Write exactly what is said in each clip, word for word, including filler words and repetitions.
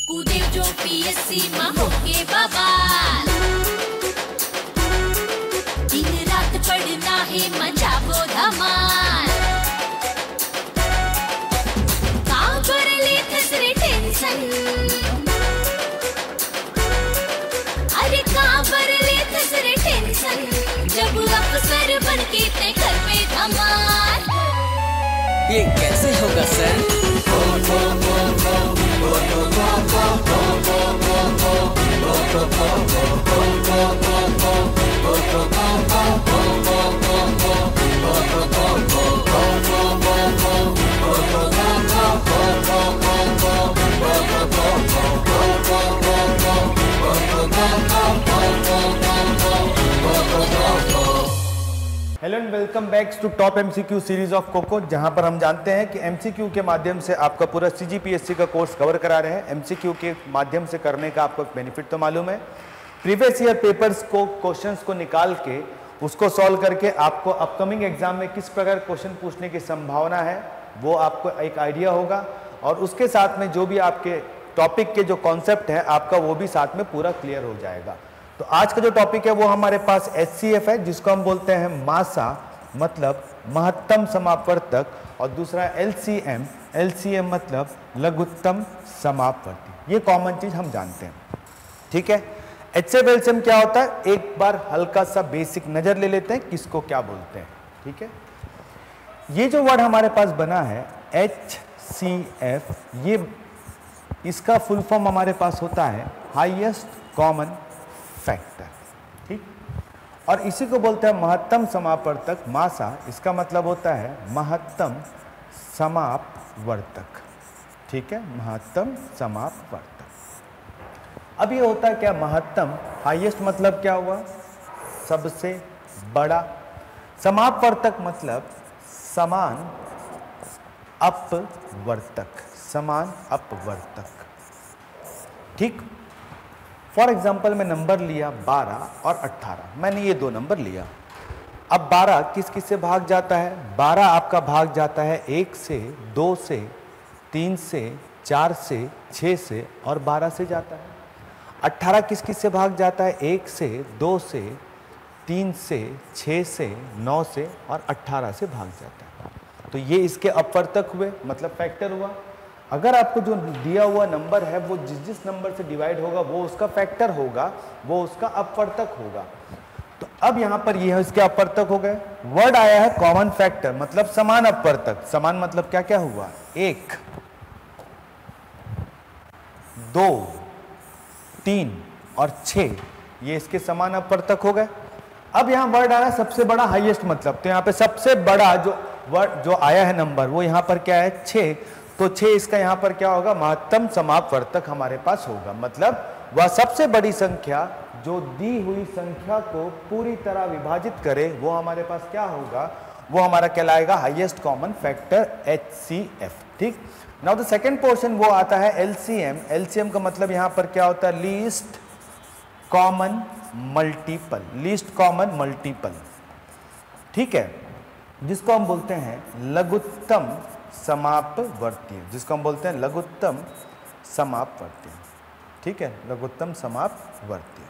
कूदे जो पीएससी मां होके बवाल, दिन रात पढ़ना है मचावो धमाल, काबर ले थसरे टेंशन, अरे काबर ले थसरे टेंशन, जब अफसर बन के तय कर पे धमाल। ये कैसे होगा sir? Hello and welcome back to top MCQ series of कोको, जहां पर हम जानते हैं कि एमसीक्यू के माध्यम से आपका पूरा सीजीपीएससी का कोर्स कवर करा रहे हैं। एमसीक्यू के माध्यम से करने का आपको बेनिफिट तो मालूम है। प्रीवियस ईयर पेपर्स को, क्वेश्चंस को निकाल के उसको सॉल्व करके आपको अपकमिंग एग्जाम में किस प्रकार क्वेश्चन पूछने की संभावना है वो आपको एक आइडिया होगा, और उसके साथ में जो भी आपके टॉपिक के जो कॉन्सेप्ट है आपका वो भी साथ में पूरा क्लियर हो जाएगा। तो आज का जो टॉपिक है वो हमारे पास एच सी एफ है, जिसको हम बोलते हैं मासा, मतलब महत्तम समापवर्तक, और दूसरा L C M, L C M मतलब लघुत्तम समापवर्ती। ये कॉमन चीज हम जानते हैं, ठीक है। H C F L C M क्या होता है, एक बार हल्का सा बेसिक नजर ले लेते हैं किसको क्या बोलते हैं, ठीक है। ये जो वर्ड हमारे पास बना है एच सी एफ, ये इसका फुल फॉर्म हमारे पास होता है हाईएस्ट कॉमन फैक्टर, ठीक। और इसी को बोलते हैं महत्तम समापवर्तक मासा, इसका मतलब होता है महत्तम समापवर्तक, ठीक है, महत्तम समापवर्तक। अब ये होता है क्या, महत्तम, हाईएस्ट मतलब क्या हुआ, सबसे बड़ा, समापवर्तक मतलब समान अपवर्तक, समान अपवर्तक, ठीक। फॉर एग्जाम्पल मैं नंबर लिया बारह और अट्ठारह, मैंने ये दो नंबर लिया। अब बारह किस किस से भाग जाता है, बारह आपका भाग जाता है एक से, दो से, तीन से, चार से, छः से और बारह से जाता है। अट्ठारह किस किस से भाग जाता है, एक से, दो से, तीन से, छः से, नौ से और अट्ठारह से भाग जाता है। तो ये इसके अपवर्तक हुए, मतलब फैक्टर हुआ। अगर आपको जो दिया हुआ नंबर है वो जिस जिस नंबर से डिवाइड होगा वो उसका फैक्टर होगा, वो उसका अपवर्तक होगा। तो अब यहां पर ये है इसके अपवर्तक हो गए। वर्ड आया है कॉमन फैक्टर, मतलब समान अपवर्तक। समान मतलब क्या क्या हुआ, एक, दो, तीन और छह, ये इसके समान अपवर्तक हो गए। अब यहां वर्ड आ रहा है सबसे बड़ा, हाईएस्ट मतलब, तो यहां पे सबसे बड़ा जो वर्ड जो आया है नंबर वो यहां पर क्या है, छह। तो छह इसका यहां पर क्या होगा, महत्तम समापवर्तक हमारे पास होगा, मतलब वह सबसे बड़ी संख्या जो दी हुई संख्या को पूरी तरह विभाजित करे वो हमारे पास क्या होगा, वो हमारा कहलाएगा highest common factor H C F, ठीक। नाउ द सेकंड पोर्शन वो आता है L C M. L C M का मतलब यहां पर क्या होता है, least common multiple, least common multiple, ठीक है, जिसको हम बोलते हैं लघुत्तम समापवर्तीय, जिसको हम बोलते हैं लघुत्तम समापवर्तीय, ठीक है, लघुत्तम समापवर्तीय।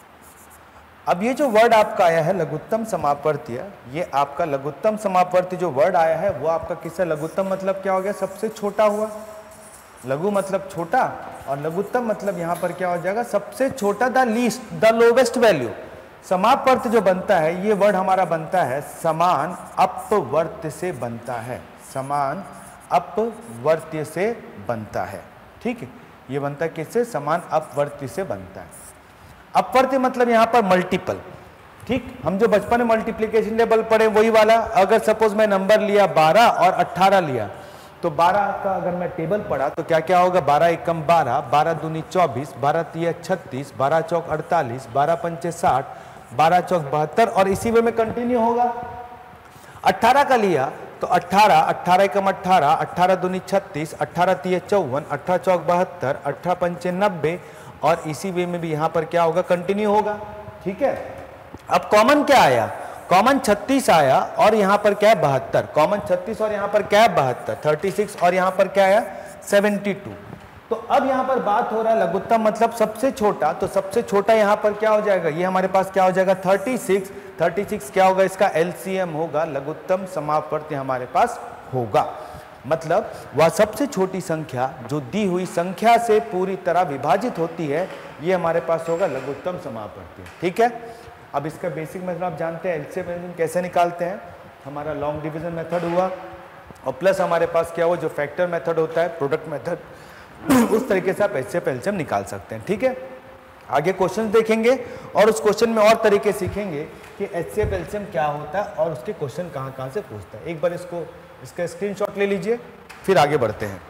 अब ये जो वर्ड आपका आया है लघुत्तम समापवर्तीय, ये आपका लघुत्तम समापवर्तीय जो वर्ड आया है वो आपका किससे, लघुत्तम मतलब क्या हो गया, सबसे छोटा हुआ। लघु मतलब छोटा और लघुत्तम मतलब यहां पर क्या हो जाएगा, सबसे छोटा, the least, the lowest value. समापवर्त जो बनता है ये वर्ड हमारा बनता है समान अपवर्त्य से बनता है, समान अपवर्त्य से बनता है, ठीक है। ये बनता है किससे, समान अपवर्त्य से बनता है। अपवर्त्य मतलब यहां पर मल्टीपल, ठीक। हम जो बचपन में मल्टीप्लिकेशन टेबल पढ़े वही वाला। अगर सपोज मैं नंबर लिया बारह और अट्ठारह लिया, तो बारह का अगर मैं टेबल पढ़ा तो क्या क्या होगा, बारह एकम बारह, बारह दूनी चौबीस, बारह तिया छत्तीस, बारह चौक अड़तालीस, बारह पंचे साठ, बारह चौक बहत्तर, और इसी वे में कंटिन्यू होगा। अट्ठारह का लिया तो अट्ठारह, अट्ठारह एकम अट्ठारह, अट्ठारह दूनी छत्तीस, अट्ठारह तिया चौवन, अट्ठारह चौक बहत्तर, अट्ठारह पंचे नब्बे, और इसी वे में भी यहाँ पर क्या होगा, कंटिन्यू होगा, ठीक है। अब कॉमन क्या आया, कॉमन छत्तीस आया और यहाँ पर क्या है बहत्तर, कॉमन छत्तीस और यहाँ पर क्या है बहत्तर, थर्टी सिक्स और यहाँ पर क्या आया सेवेंटी टू, तो अब यहाँ पर बात हो रहा है लघुत्तम मतलब सबसे छोटा, तो सबसे छोटा यहाँ पर क्या हो जाएगा, ये हमारे पास क्या हो जाएगा छत्तीस, छत्तीस क्या होगा, इसका एलसीएम होगा, लघुत्तम समापवर्ती हमारे पास होगा। मतलब वह सबसे छोटी संख्या जो दी हुई संख्या से पूरी तरह विभाजित होती है, ये हमारे पास होगा लघुत्तम समापवर्ती। ठीक है, अब इसका बेसिक मेथड आप जानते हैं, एलसीएम कैसे निकालते हैं, हमारा लॉन्ग डिवीजन मेथड हुआ और प्लस हमारे पास क्या हुआ जो फैक्टर मेथड होता है, प्रोडक्ट मेथड, उस तरीके से आप एचसीएफ एलसीएम निकाल सकते हैं। ठीक है, आगे क्वेश्चन देखेंगे और उस क्वेश्चन में और तरीके सीखेंगे कि एचसीएफ एलसीएम क्या होता है और उसके क्वेश्चन कहाँ कहाँ से पूछता है। एक बार इसको इसका स्क्रीनशॉट ले लीजिए, फिर आगे बढ़ते हैं।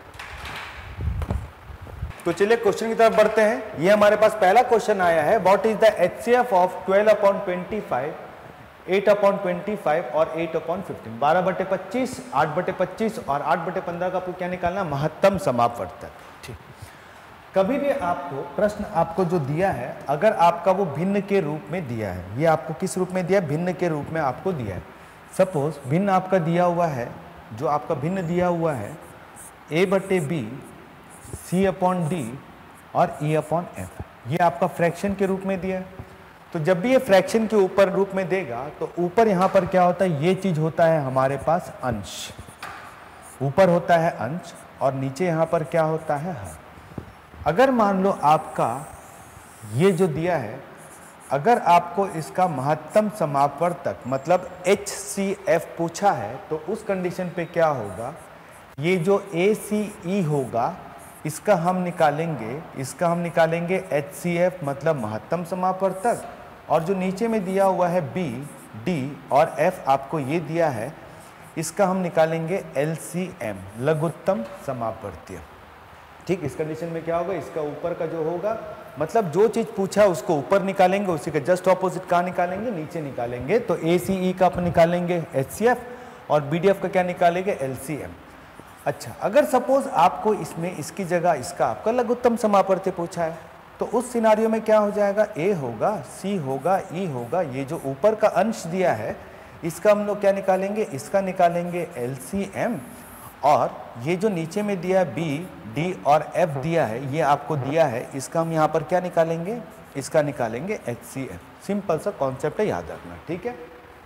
तो चलिए क्वेश्चन की तरफ बढ़ते हैं। ये हमारे पास पहला क्वेश्चन आया है, what is the HCF of twelve upon twenty five, eight upon twenty five और एट अपॉन फिफ्टीन, बारह बटे पच्चीस, आठ बटे पच्चीस और आठ बटे पंद्रह का आपको क्या निकालना, महत्तम समापवर्तक। ठीक, कभी भी आपको प्रश्न आपको जो दिया है, अगर आपका वो भिन्न के रूप में दिया है, ये आपको किस रूप में दिया है, भिन्न के रूप में आपको दिया है। सपोज भिन्न आपका दिया हुआ है, जो आपका भिन्न दिया हुआ है ए बटे बी, सी अपॉन डी और ई अपॉन एफ, ये आपका फ्रैक्शन के रूप में दिया है। तो जब भी ये फ्रैक्शन के ऊपर रूप में देगा तो ऊपर यहाँ पर क्या होता है, ये चीज होता है हमारे पास अंश, ऊपर होता है अंश और नीचे यहाँ पर क्या होता है हर। अगर मान लो आपका ये जो दिया है, अगर आपको इसका महत्तम समापवर्तक मतलब एच सी एफ पूछा है, तो उस कंडीशन पे क्या होगा, ये जो ए सी ई होगा इसका हम निकालेंगे, इसका हम निकालेंगे एच सी एफ मतलब महत्तम समापवर्तक, और जो नीचे में दिया हुआ है बी, डी और एफ आपको ये दिया है, इसका हम निकालेंगे एल सी एम लघुत्तम समापवर्तीय। ठीक, इस कंडीशन में क्या होगा, इसका ऊपर का जो होगा, मतलब जो चीज पूछा है उसको ऊपर निकालेंगे, उसी के जस्ट ऑपोजिट कहाँ निकालेंगे, नीचे निकालेंगे। तो ए सी ई का अपन निकालेंगे एच सी एफ और बी डी एफ का क्या निकालेंगे, एल सी एम। अच्छा, अगर सपोज आपको इसमें इसकी जगह इसका आपका लघुत्तम समापवर्ती पूछा है, तो उस सिनारियो में क्या हो जाएगा, ए होगा, सी होगा, ई होगा, ये जो ऊपर का अंश दिया है इसका हम लोग क्या निकालेंगे, इसका निकालेंगे एल सी एम, और ये जो नीचे में दिया है बी, डी और एफ दिया है, ये आपको दिया है, इसका हम यहाँ पर क्या निकालेंगे, इसका निकालेंगे एच सी एफ। सिंपल सा कॉन्सेप्ट है, याद रखना। ठीक है,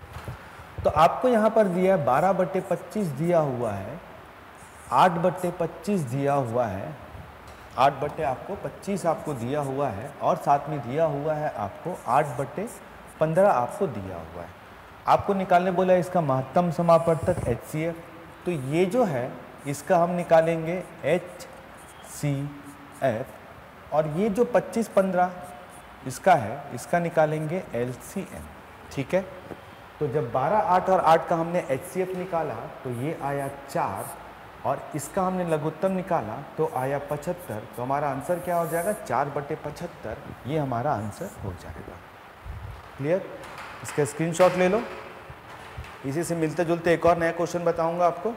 तो आपको यहाँ पर दिया है बारह बटे पच्चीस दिया हुआ है, आठ बटे पच्चीस दिया हुआ है, आठ बटे आपको पच्चीस आपको दिया हुआ है, और साथ में दिया हुआ है आपको आठ बटे पंद्रह आपको दिया हुआ है। आपको निकालने बोला है इसका महत्तम समापवर्तक एच सी एफ, तो ये जो है इसका हम निकालेंगे एच सी एफ, और ये जो पच्चीस पंद्रह इसका है, इसका निकालेंगे एल सी एम। ठीक है, तो जब बारह, आठ और आठ का हमने एच सी एफ निकाला तो ये आया चार, और इसका हमने लघुत्तम निकाला तो आया पचहत्तर। तो हमारा आंसर क्या हो जाएगा, चार बटे पचहत्तर, ये हमारा आंसर हो जाएगा। क्लियर, इसका स्क्रीनशॉट ले लो। इसी से मिलते जुलते एक और नया क्वेश्चन बताऊंगा आपको।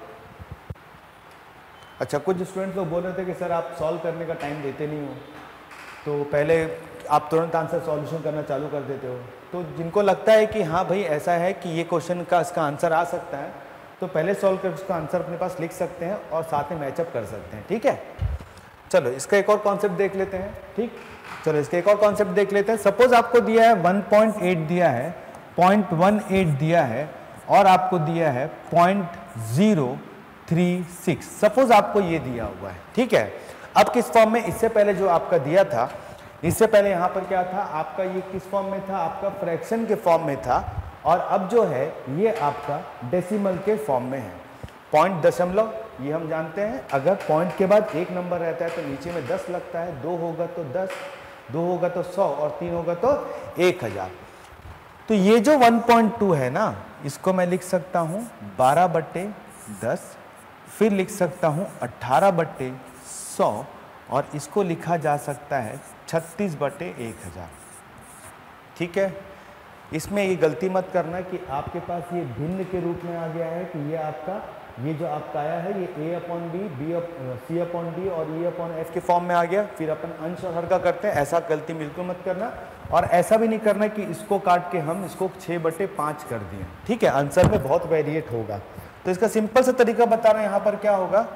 अच्छा, कुछ स्टूडेंट लोग बोल रहे थे कि सर आप सॉल्व करने का टाइम देते नहीं हो, तो पहले आप तुरंत आंसर सॉल्यूशन करना चालू कर देते हो। तो जिनको लगता है कि हाँ भाई ऐसा है कि ये क्वेश्चन का इसका आंसर आ सकता है, तो पहले सॉल्व कर उसका आंसर अपने पास लिख सकते हैं और साथ में मैचअप कर सकते हैं। ठीक है, चलो इसका एक और कॉन्सेप्ट देख लेते हैं। ठीक, चलो इसका एक और कॉन्सेप्ट देख लेते हैं। सपोज आपको दिया है वन पॉइंट एट दिया है, पॉइंट वन एट दिया है, और आपको दिया है point zero three six, suppose आपको ये दिया हुआ है। ठीक है, अब किस फॉर्म में, इससे पहले जो आपका दिया था, इससे पहले यहाँ पर क्या था आपका, ये किस फॉर्म में था, आपका फ्रैक्शन के फॉर्म में था, और अब जो है ये आपका डेसिमल के फॉर्म में है। पॉइंट दशमलव, ये हम जानते हैं, अगर पॉइंट के बाद एक नंबर रहता है तो नीचे में दस लगता है, दो होगा तो दस, दो होगा तो सौ, और तीन होगा तो एक हजार। तो ये जो वन पॉइंट टू है ना, इसको मैं लिख सकता हूँ बारह बटे दस, फिर लिख सकता हूँ अट्ठारह बटे सौ, और इसको लिखा जा सकता है छत्तीस बटे एक हजार। ठीक है, इसमें ये गलती मत करना कि आपके पास ये भिन्न के रूप में आ गया है, कि ये आपका ये जो आपका आया है ये A upon B, B C upon D और ई अपॉन एफ के फॉर्म में आ गया। फिर अपन अंश और हर का करते हैं, ऐसा गलती बिल्कुल मत करना। और ऐसा भी नहीं करना कि इसको काट के हम इसको छः बटे पाँच कर दिए। ठीक है, आंसर में बहुत वेरिएट होगा। तो इसका सिंपल सा तरीका बता रहे हैं, यहाँ पर क्या होगा,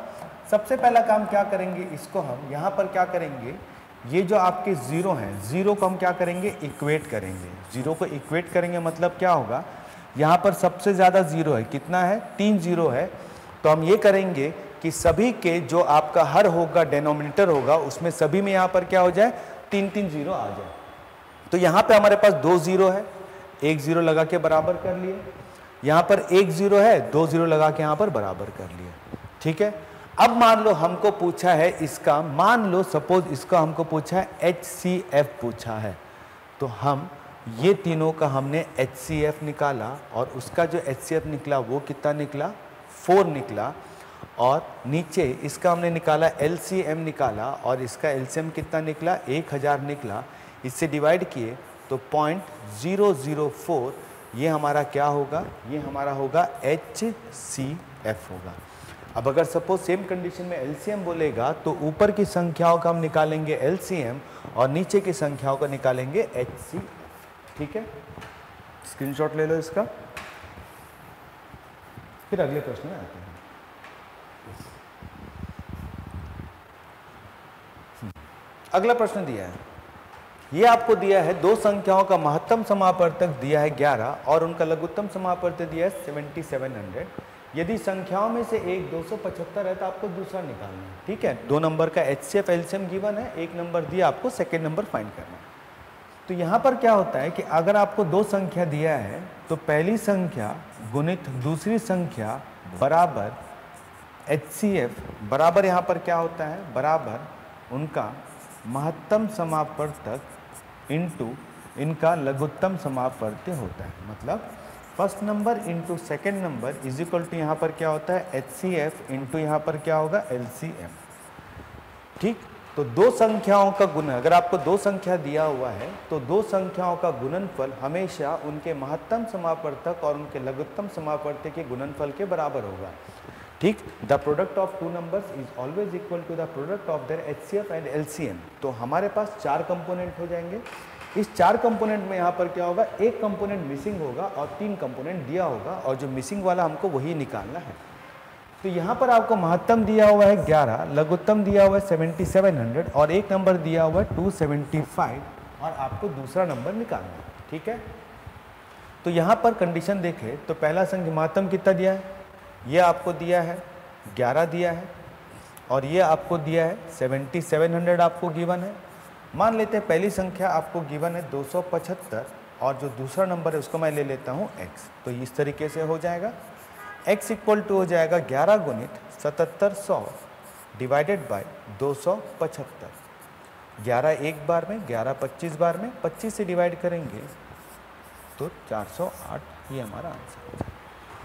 सबसे पहला काम क्या करेंगे, इसको हम यहाँ पर क्या करेंगे, ये जो आपके ज़ीरो हैं, ज़ीरो को हम क्या करेंगे, इक्वेट करेंगे। ज़ीरो को इक्वेट करेंगे मतलब क्या होगा, यहाँ पर सबसे ज़्यादा ज़ीरो है, कितना है, तीन ज़ीरो है। तो हम ये करेंगे कि सभी के जो आपका हर होगा, डेनोमिनेटर होगा, उसमें सभी में यहाँ पर क्या हो जाए, तीन तीन ज़ीरो आ जाए। तो यहाँ पे हमारे पास दो ज़ीरो है, एक ज़ीरो लगा के बराबर कर लिए। यहाँ पर एक ज़ीरो है, दो ज़ीरो लगा के यहाँ पर बराबर कर लिए। ठीक है, अब मान लो हमको पूछा है इसका, मान लो सपोज इसका हमको पूछा है एच सी एफ पूछा है, तो हम ये तीनों का हमने एच सी एफ निकाला और उसका जो एच सी एफ निकला वो कितना निकला, फोर निकला। और नीचे इसका हमने निकाला एल सी एम निकाला और इसका एल सी एम कितना निकला, एक हज़ार निकला। इससे डिवाइड किए तो पॉइंट ज़ीरो ज़ीरो फोर, ये हमारा क्या होगा, ये हमारा होगा एच सी एफ होगा। अब अगर सपोज सेम कंडीशन में एल सी एम बोलेगा तो ऊपर की संख्याओं का हम निकालेंगे एल सी एम और नीचे की संख्याओं का निकालेंगे एच सी एफ। ठीक है, स्क्रीनशॉट ले लो इसका, फिर अगले प्रश्न में आते हैं। अगला प्रश्न दिया है, ये आपको दिया है दो संख्याओं का महत्तम समापवर्तक दिया है ग्यारह और उनका लघुत्तम समापवर्तक दिया है सेवेंटी सेवन हंड्रेड। यदि संख्याओं में से एक दो सौ पचहत्तर है तो आपको दूसरा निकालना है। ठीक है, दो नंबर का H C F L C M given है, एक नंबर दिया, आपको सेकेंड नंबर फाइंड करना है। तो यहाँ पर क्या होता है कि अगर आपको दो संख्या दिया है तो पहली संख्या गुणित दूसरी संख्या बराबर एच सी एफ बराबर, यहाँ पर क्या होता है, बराबर उनका महत्तम समापवर्तक इंटू इनका लघुत्तम समापवर्त्य होता है। मतलब first number into second number is equal to यहाँ पर क्या होता है, एच सी एफ इंटू यहाँ पर क्या होगा, एल सी एम। ठीक, तो दो संख्याओं का गुणन, अगर आपको दो संख्या दिया हुआ है तो दो संख्याओं का गुणनफल हमेशा उनके महत्तम समापवर्तक और उनके लघुत्तम समापवर्त्य के गुणनफल के बराबर होगा। ठीक, the product of two numbers is always equal to the product of their H C F and L C M. तो हमारे पास चार कंपोनेंट हो जाएंगे। इस चार कंपोनेंट में यहाँ पर क्या होगा, एक कंपोनेंट मिसिंग होगा और तीन कंपोनेंट दिया होगा और जो मिसिंग वाला हमको वही निकालना है। तो यहाँ पर आपको महत्तम दिया हुआ है ग्यारह, लघुत्तम दिया हुआ है सेवेंटी सेवन हंड्रेड और एक नंबर दिया हुआ है टू सेवेंटी फाइव और आपको दूसरा नंबर निकालना है। ठीक है, तो यहाँ पर कंडीशन देखें तो पहला संख्या महत्तम कितना दिया है, ये आपको दिया है ग्यारह दिया है और ये आपको दिया है सेवेंटी सेवन हंड्रेड आपको गिवन है। मान लेते हैं पहली संख्या आपको गिवन है दो सौ पचहत्तर और जो दूसरा नंबर है उसको मैं ले लेता हूँ x। तो इस तरीके से हो जाएगा, x इक्वल टू हो जाएगा ग्यारह गुणित सतहत्तर सौ डिवाइडेड बाय दो सौ पचहत्तर। ग्यारह एक बार में, ग्यारह पच्चीस बार में, पच्चीस से डिवाइड करेंगे तो चार सौ आठ, ये हमारा आंसर हो जाएगा।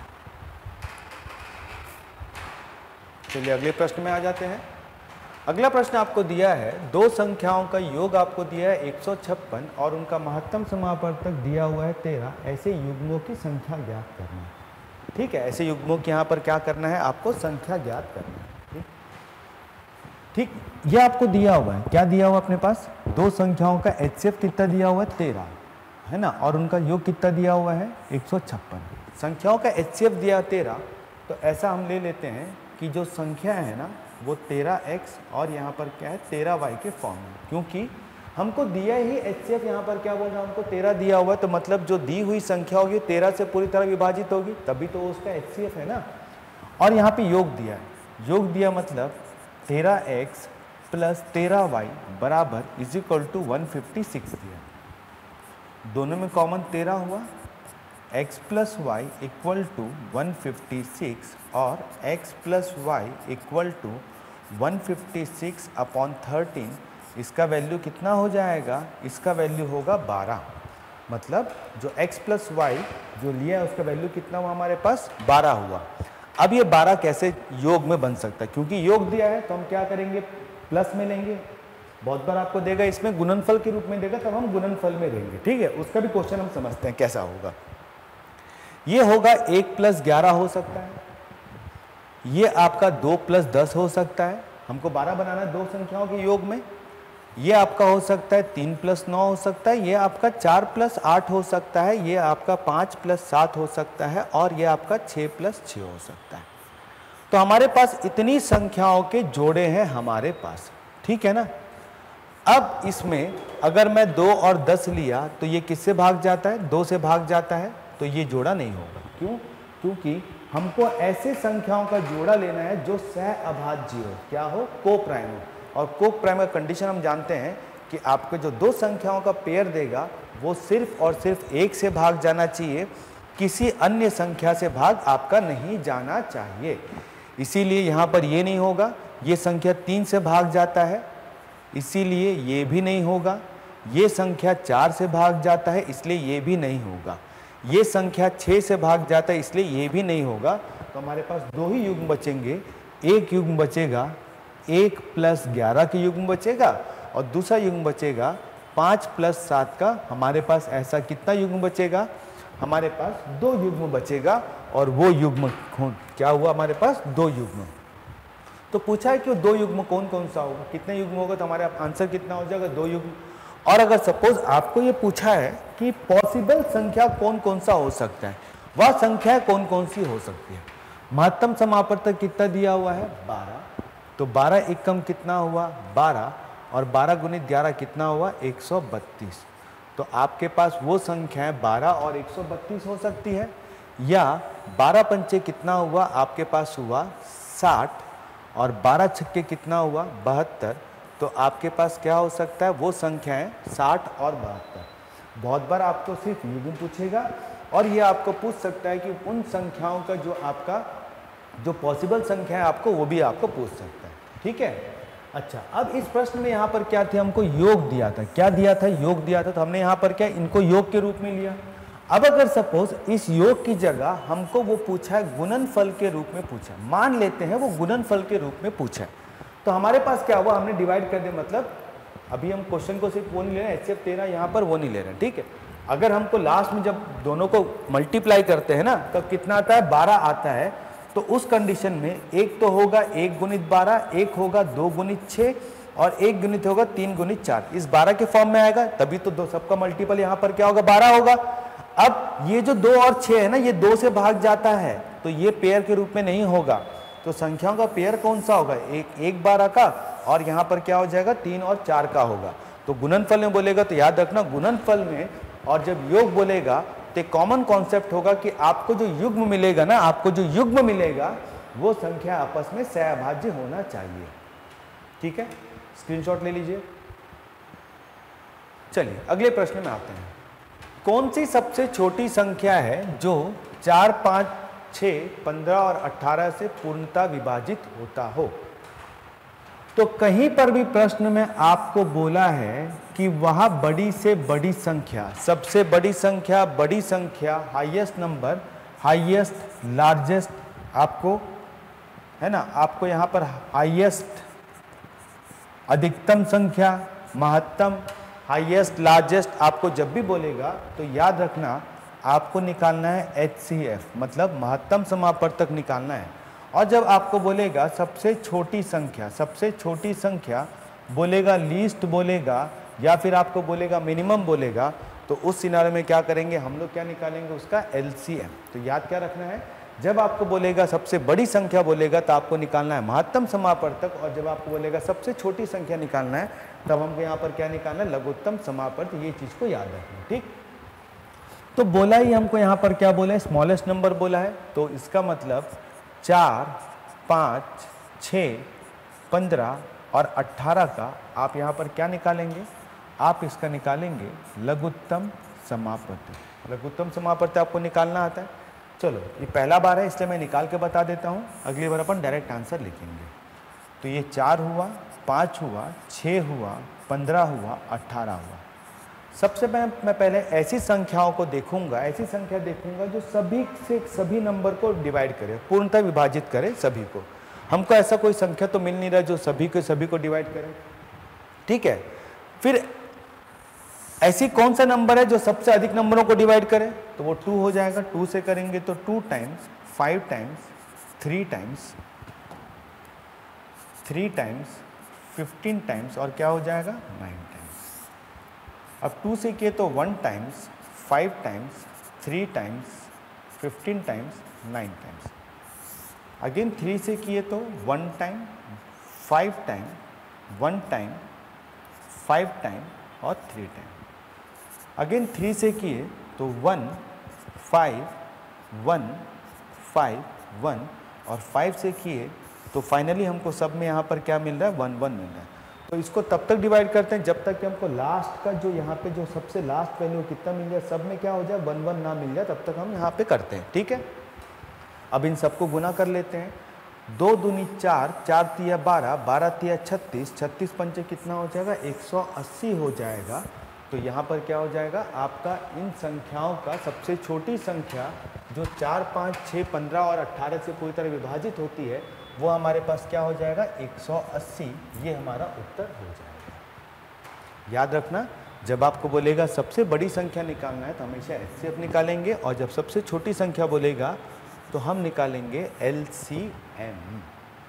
चलिए अगले प्रश्न में आ जाते हैं। अगला प्रश्न आपको दिया है दो संख्याओं का योग आपको दिया है एक सौ छप्पन और उनका महत्तम समापवर्तक दिया हुआ है तेरह। ऐसे युग्मों की संख्या ज्ञात करना है। ठीक है, ऐसे युग्मों की यहाँ पर क्या करना है, आपको संख्या ज्ञात करना है। ठीक, ये आपको दिया हुआ है, क्या दिया हुआ अपने पास, दो संख्याओं का एच सी एफ कितना दिया हुआ है, तेरह है ना, और उनका योग कितना दिया हुआ है, एक सौ छप्पन। संख्याओं का एच सी एफ दिया तेरह, तो ऐसा हम ले लेते हैं कि जो संख्या है ना वो तेरह एक्स और यहाँ पर क्या है तेरह वाई के फॉर्म में, क्योंकि हमको दिया ही एच सी एफ यहाँ पर क्या बोल रहा है, हमको तेरह दिया हुआ है, तो मतलब जो दी हुई संख्या होगी तेरह से पूरी तरह विभाजित होगी तभी तो उसका एच सी एफ है ना। और यहाँ पे योग दिया है, योग दिया मतलब तेरह एक्स प्लस तेरह वाई बराबर is equal to one fifty six दिया। दोनों में कॉमन तेरह हुआ, x plus y equal to one fifty six और x plus y equal to one fifty six upon thirteen. इसका वैल्यू कितना हो जाएगा, इसका वैल्यू होगा बारह। मतलब जो x प्लस वाई जो लिया है उसका वैल्यू कितना हुआ हमारे पास, बारह हुआ। अब ये बारह कैसे योग में बन सकता है, क्योंकि योग दिया है तो हम क्या करेंगे, प्लस में लेंगे। बहुत बार आपको देगा इसमें गुणनफल के रूप में देगा, तब हम गुणनफल में लेंगे। ठीक है, उसका भी क्वेश्चन हम समझते हैं कैसा होगा। ये होगा एक प्लस ग्यारह हो सकता है, ये आपका दो प्लस दस हो सकता है, हमको बारह बनाना है दो संख्याओं के योग में। ये आपका हो सकता है तीन प्लस नौ हो सकता है, ये आपका चार प्लस आठ हो सकता है, ये आपका पाँच प्लस सात हो सकता है और ये आपका छः प्लस छः हो सकता है। तो तो हमारे पास इतनी संख्याओं के जोड़े हैं हमारे पास, ठीक है ना। अब इसमें अगर मैं दो और दस लिया तो ये किससे भाग जाता है, दो से भाग जाता है, तो ये जोड़ा नहीं होगा। क्यों? क्योंकि हमको ऐसे संख्याओं का जोड़ा लेना है जो सह अभाज्य हो, क्या हो, को प्राइम हो। और को प्राइम का कंडीशन हम जानते हैं कि आपको जो दो संख्याओं का पेयर देगा वो सिर्फ और सिर्फ एक से भाग जाना चाहिए, किसी अन्य संख्या से भाग आपका नहीं जाना चाहिए। इसीलिए यहाँ पर ये नहीं होगा, ये संख्या तीन से भाग जाता है इसीलिए ये भी नहीं होगा, ये संख्या चार से भाग जाता है इसलिए ये भी नहीं होगा, ये संख्या छः से भाग जाता है इसलिए ये भी नहीं होगा। तो हमारे पास दो ही युग्म बचेंगे, एक युग्म बचेगा एक प्लस ग्यारह के युग्म बचेगा और दूसरा युग्म बचेगा पाँच प्लस सात का। हमारे पास ऐसा कितना युग्म बचेगा, हमारे पास दो युग्म बचेगा और वो युग्म क्या हुआ, हमारे पास दो युग्म। तो पूछा है कि दो युग्म कौन कौन सा होगा, कितने युग्म होगा, तो हमारे आंसर कितना हो जाएगा, दो युग्म। और अगर सपोज आपको ये पूछा है कि पॉसिबल संख्या कौन कौन सा हो सकता है, वह संख्या कौन कौन सी हो सकती है। महत्तम समापवर्तक कितना दिया हुआ है, बारह, तो बारह एकम कितना हुआ, बारह, और बारह गुणित ग्यारह कितना हुआ, एक सौ बत्तीस। तो आपके पास वो संख्याएं बारह और एक सौ बत्तीस हो सकती है, या बारह पंचे कितना हुआ, आपके पास हुआ साठ, और बारह छक्के कितना हुआ, बहत्तर। तो आपके पास क्या हो सकता है, वो संख्याएं साठ और बहत्तर। बहुत बार आपको सिर्फ युग्म पूछेगा और ये आपको पूछ सकता है कि उन संख्याओं का जो आपका जो पॉसिबल संख्या है आपको वो भी आपको पूछ सकता है, ठीक है। अच्छा, अब इस प्रश्न में यहाँ पर क्या थे, हमको योग दिया था, क्या दिया था, योग दिया था। तो हमने यहाँ पर क्या, इनको योग के रूप में लिया। अब अगर सपोज इस योग की जगह हमको वो पूछा है गुणनफल के रूप में पूछा, मान लेते हैं वो गुणनफल के रूप में पूछा है, तो हमारे पास क्या हुआ, हमने डिवाइड कर दिया। मतलब अभी हम क्वेश्चन को सिर्फ वो नहीं ले रहे हैं, एच सी एफ तेरह यहाँ पर वो नहीं ले रहे हैं, ठीक है। अगर हमको लास्ट में जब दोनों को मल्टीप्लाई करते हैं ना, तब कितना आता है, बारह आता है। तो उस कंडीशन में एक तो होगा एक गुणित बारह, एक होगा दो गुणित छः, और एक गुणित होगा तीन गुणित चार। इस बारह के फॉर्म में आएगा, तभी तो दो सबका मल्टीपल यहाँ पर क्या होगा, बारह होगा। अब ये जो दो और छः है ना, ये दो से भाग जाता है, तो ये पेयर के रूप में नहीं होगा। तो संख्याओं का पेयर कौन सा होगा, एक एक बारह का, और यहाँ पर क्या हो जाएगा, तीन और चार का होगा। तो गुणनफल में बोलेगा तो याद रखना, गुणनफल में और जब योग बोलेगा तो कॉमन कॉन्सेप्ट होगा कि आपको जो युग्म मिलेगा ना, आपको जो युग्म मिलेगा वो संख्या आपस में सहअभाज्य होना चाहिए, ठीक है। स्क्रीनशॉट ले लीजिए। चलिए अगले प्रश्न में आते हैं। कौन सी सबसे छोटी संख्या है जो चार, पाँच, छः, पंद्रह और अठारह से पूर्णतः विभाजित होता हो। तो कहीं पर भी प्रश्न में आपको बोला है कि वह बड़ी से बड़ी संख्या, सबसे बड़ी संख्या, बड़ी संख्या, हाईएस्ट नंबर, हाईएस्ट, लार्जेस्ट, आपको है ना, आपको यहाँ पर हाईएस्ट, अधिकतम संख्या, महत्तम, हाईएस्ट, लार्जेस्ट, आपको जब भी बोलेगा तो याद रखना आपको निकालना है एच सी एफ, मतलब महत्तम समापवर्तक निकालना है। और जब आपको बोलेगा सबसे छोटी संख्या, सबसे छोटी संख्या बोलेगा, लीस्ट बोलेगा, या फिर आपको बोलेगा मिनिमम बोलेगा, तो उस सिनारे में क्या करेंगे हम लोग, क्या निकालेंगे, उसका एल सी एम। तो याद क्या रखना है, जब आपको बोलेगा सबसे बड़ी संख्या बोलेगा तो आपको निकालना है महत्तम समापवर्तक, और जब आपको बोलेगा सबसे छोटी संख्या निकालना है तब हमको यहाँ पर क्या निकालना है, लघुत्तम समापवर्तक। ये चीज़ को याद रखना, ठीक। तो बोला ही हमको यहाँ पर क्या बोला है, स्मॉलेस्ट नंबर बोला है। तो इसका मतलब चार, पाँच, छः, पंद्रह और अट्ठारह का आप यहाँ पर क्या निकालेंगे, आप इसका निकालेंगे लघुत्तम समापवर्तक। लघुत्तम समापवर्तक आपको निकालना आता है। चलो ये पहला बार है इसलिए मैं निकाल के बता देता हूँ, अगली बार अपन डायरेक्ट आंसर लिखेंगे। तो ये चार हुआ, पाँच हुआ, छः हुआ, पंद्रह हुआ, अट्ठारह हुआ। सबसे मैं मैं पहले ऐसी संख्याओं को देखूंगा, ऐसी संख्या देखूंगा जो सभी से सभी नंबर को डिवाइड करे, पूर्णतः विभाजित करे सभी को। हमको ऐसा कोई संख्या तो मिल नहीं रहा जो सभी को सभी को डिवाइड करे, ठीक है। फिर ऐसी कौन सा नंबर है जो सबसे अधिक नंबरों को डिवाइड करे, तो वो टू हो जाएगा। टू से करेंगे तो two times, five times, three times, three times, fifteen times, और क्या हो जाएगा, नाइन टाइम्स। अब टू से किए तो one times, five times, three times, fifteen times, nine times. Again three से किए तो one time, five time, one time, five time और थ्री टाइम। अगेन थ्री से किए तो one, five, one, five, one और फाइव से किए तो फाइनली हमको सब में यहाँ पर क्या मिल रहा है, वन वन मिल रहा है। तो इसको तब तक डिवाइड करते हैं जब तक कि हमको लास्ट का जो यहाँ पे जो सबसे लास्ट वैल्यू कितना मिल जाए, सब में क्या हो जाए, वन वन ना मिल जाए, तब तक हम यहाँ पे करते हैं। ठीक है, अब इन सबको गुना कर लेते हैं। दो दूनी चार, चार तिया बारह, बारह तिया छत्तीस, छत्तीस पंचे कितना हो जाएगा, एक सौ अस्सी हो जाएगा। तो यहाँ पर क्या हो जाएगा, आपका इन संख्याओं का सबसे छोटी संख्या जो चार, पाँच, छः, पंद्रह और अट्ठारह से पूरी तरह विभाजित होती है वो हमारे पास क्या हो जाएगा, एक सौ अस्सी। ये हमारा उत्तर हो जाएगा। याद रखना, जब आपको बोलेगा सबसे बड़ी संख्या निकालना है तो हमेशा एच सी एफ निकालेंगे, और जब सबसे छोटी संख्या बोलेगा तो हम निकालेंगे एल सी एम।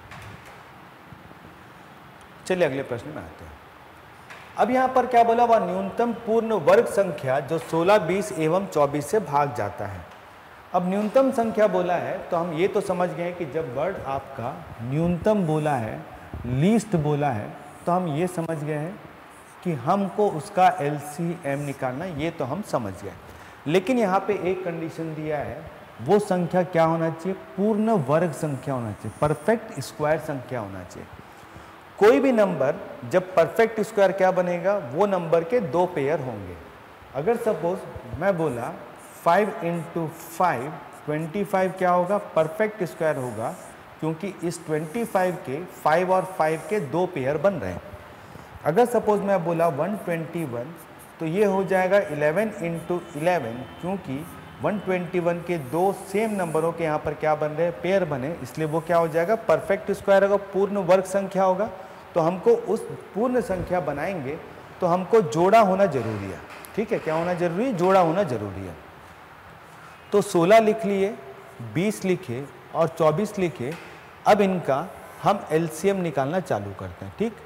चलिए अगले प्रश्न में आते हैं। अब यहाँ पर क्या बोला, वह न्यूनतम पूर्ण वर्ग संख्या जो सोलह, बीस एवं चौबीस से भाग जाता है। अब न्यूनतम संख्या बोला है तो हम ये तो समझ गए कि जब वर्ड आपका न्यूनतम बोला है, लीस्ट बोला है, तो हम ये समझ गए हैं कि हमको उसका एल सी एम निकालना, ये तो हम समझ गए। लेकिन यहाँ पे एक कंडीशन दिया है, वो संख्या क्या होना चाहिए, पूर्ण वर्ग संख्या होना चाहिए, परफेक्ट स्क्वायर संख्या होना चाहिए। कोई भी नंबर जब परफेक्ट स्क्वायर क्या बनेगा, वो नंबर के दो पेयर होंगे। अगर सपोज मैं बोला five into five, twenty five क्या होगा, परफेक्ट स्क्वायर होगा, क्योंकि इस ट्वेंटी फाइव के फाइव और फाइव के दो पेयर बन रहे हैं। अगर सपोज मैं बोला वन ट्वेंटी वन, तो ये हो जाएगा इलेवन इंटू इलेवन, क्योंकि वन ट्वेंटी वन के दो सेम नंबरों के यहाँ पर क्या बन रहे हैं, पेयर बने, इसलिए वो क्या हो जाएगा, परफेक्ट स्क्वायर होगा, पूर्ण वर्ग संख्या होगा। तो हमको उस पूर्ण संख्या बनाएंगे तो हमको जोड़ा होना जरूरी है। ठीक है, क्या होना जरूरी है, जोड़ा होना जरूरी है। तो सोलह लिख लिए, बीस लिखे और चौबीस लिखे। अब इनका हम एल सी एम निकालना चालू करते हैं। ठीक,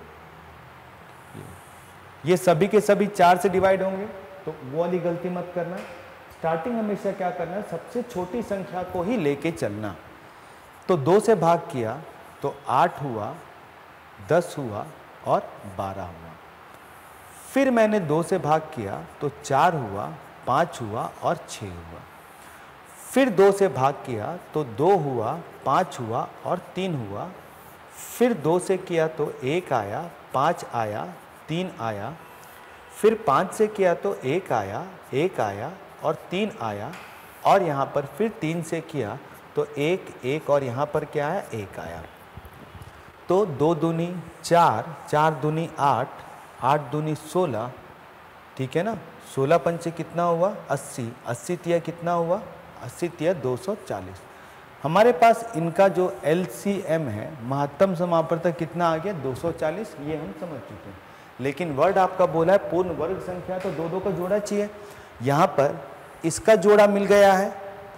ये सभी के सभी चार से डिवाइड होंगे, तो वो वाली गलती मत करना। स्टार्टिंग हमेशा क्या करना है, सबसे छोटी संख्या को ही लेके चलना। तो दो से भाग किया तो आठ हुआ, दस हुआ और बारह हुआ। फिर मैंने दो से भाग किया तो चार हुआ, पाँच हुआ और छः हुआ। फिर दो से भाग किया तो दो हुआ, पाँच हुआ और तीन हुआ। फिर दो से किया तो एक आया, पाँच आया, तीन आया। फिर पाँच से किया तो एक आया, एक आया और तीन आया। और यहाँ पर फिर तीन से किया तो एक, एक और यहाँ पर क्या आया, एक आया। तो दो दूनी चार, चार दूनी आठ, आठ दूनी सोलह। ठीक है ना, सोलह पंचे कितना हुआ, अस्सी, अस्सी तिया कितना हुआ, अस्सी तिया दो सौ चालीस। हमारे पास इनका जो एल सी एम है, महत्तम समापवर्तक कितना आ गया, दो सौ चालीस। ये हम समझ चुके हैं। लेकिन वर्ड आपका बोला है पूर्ण वर्ग संख्या, तो दो दो का जोड़ा चाहिए। यहाँ पर इसका जोड़ा मिल गया है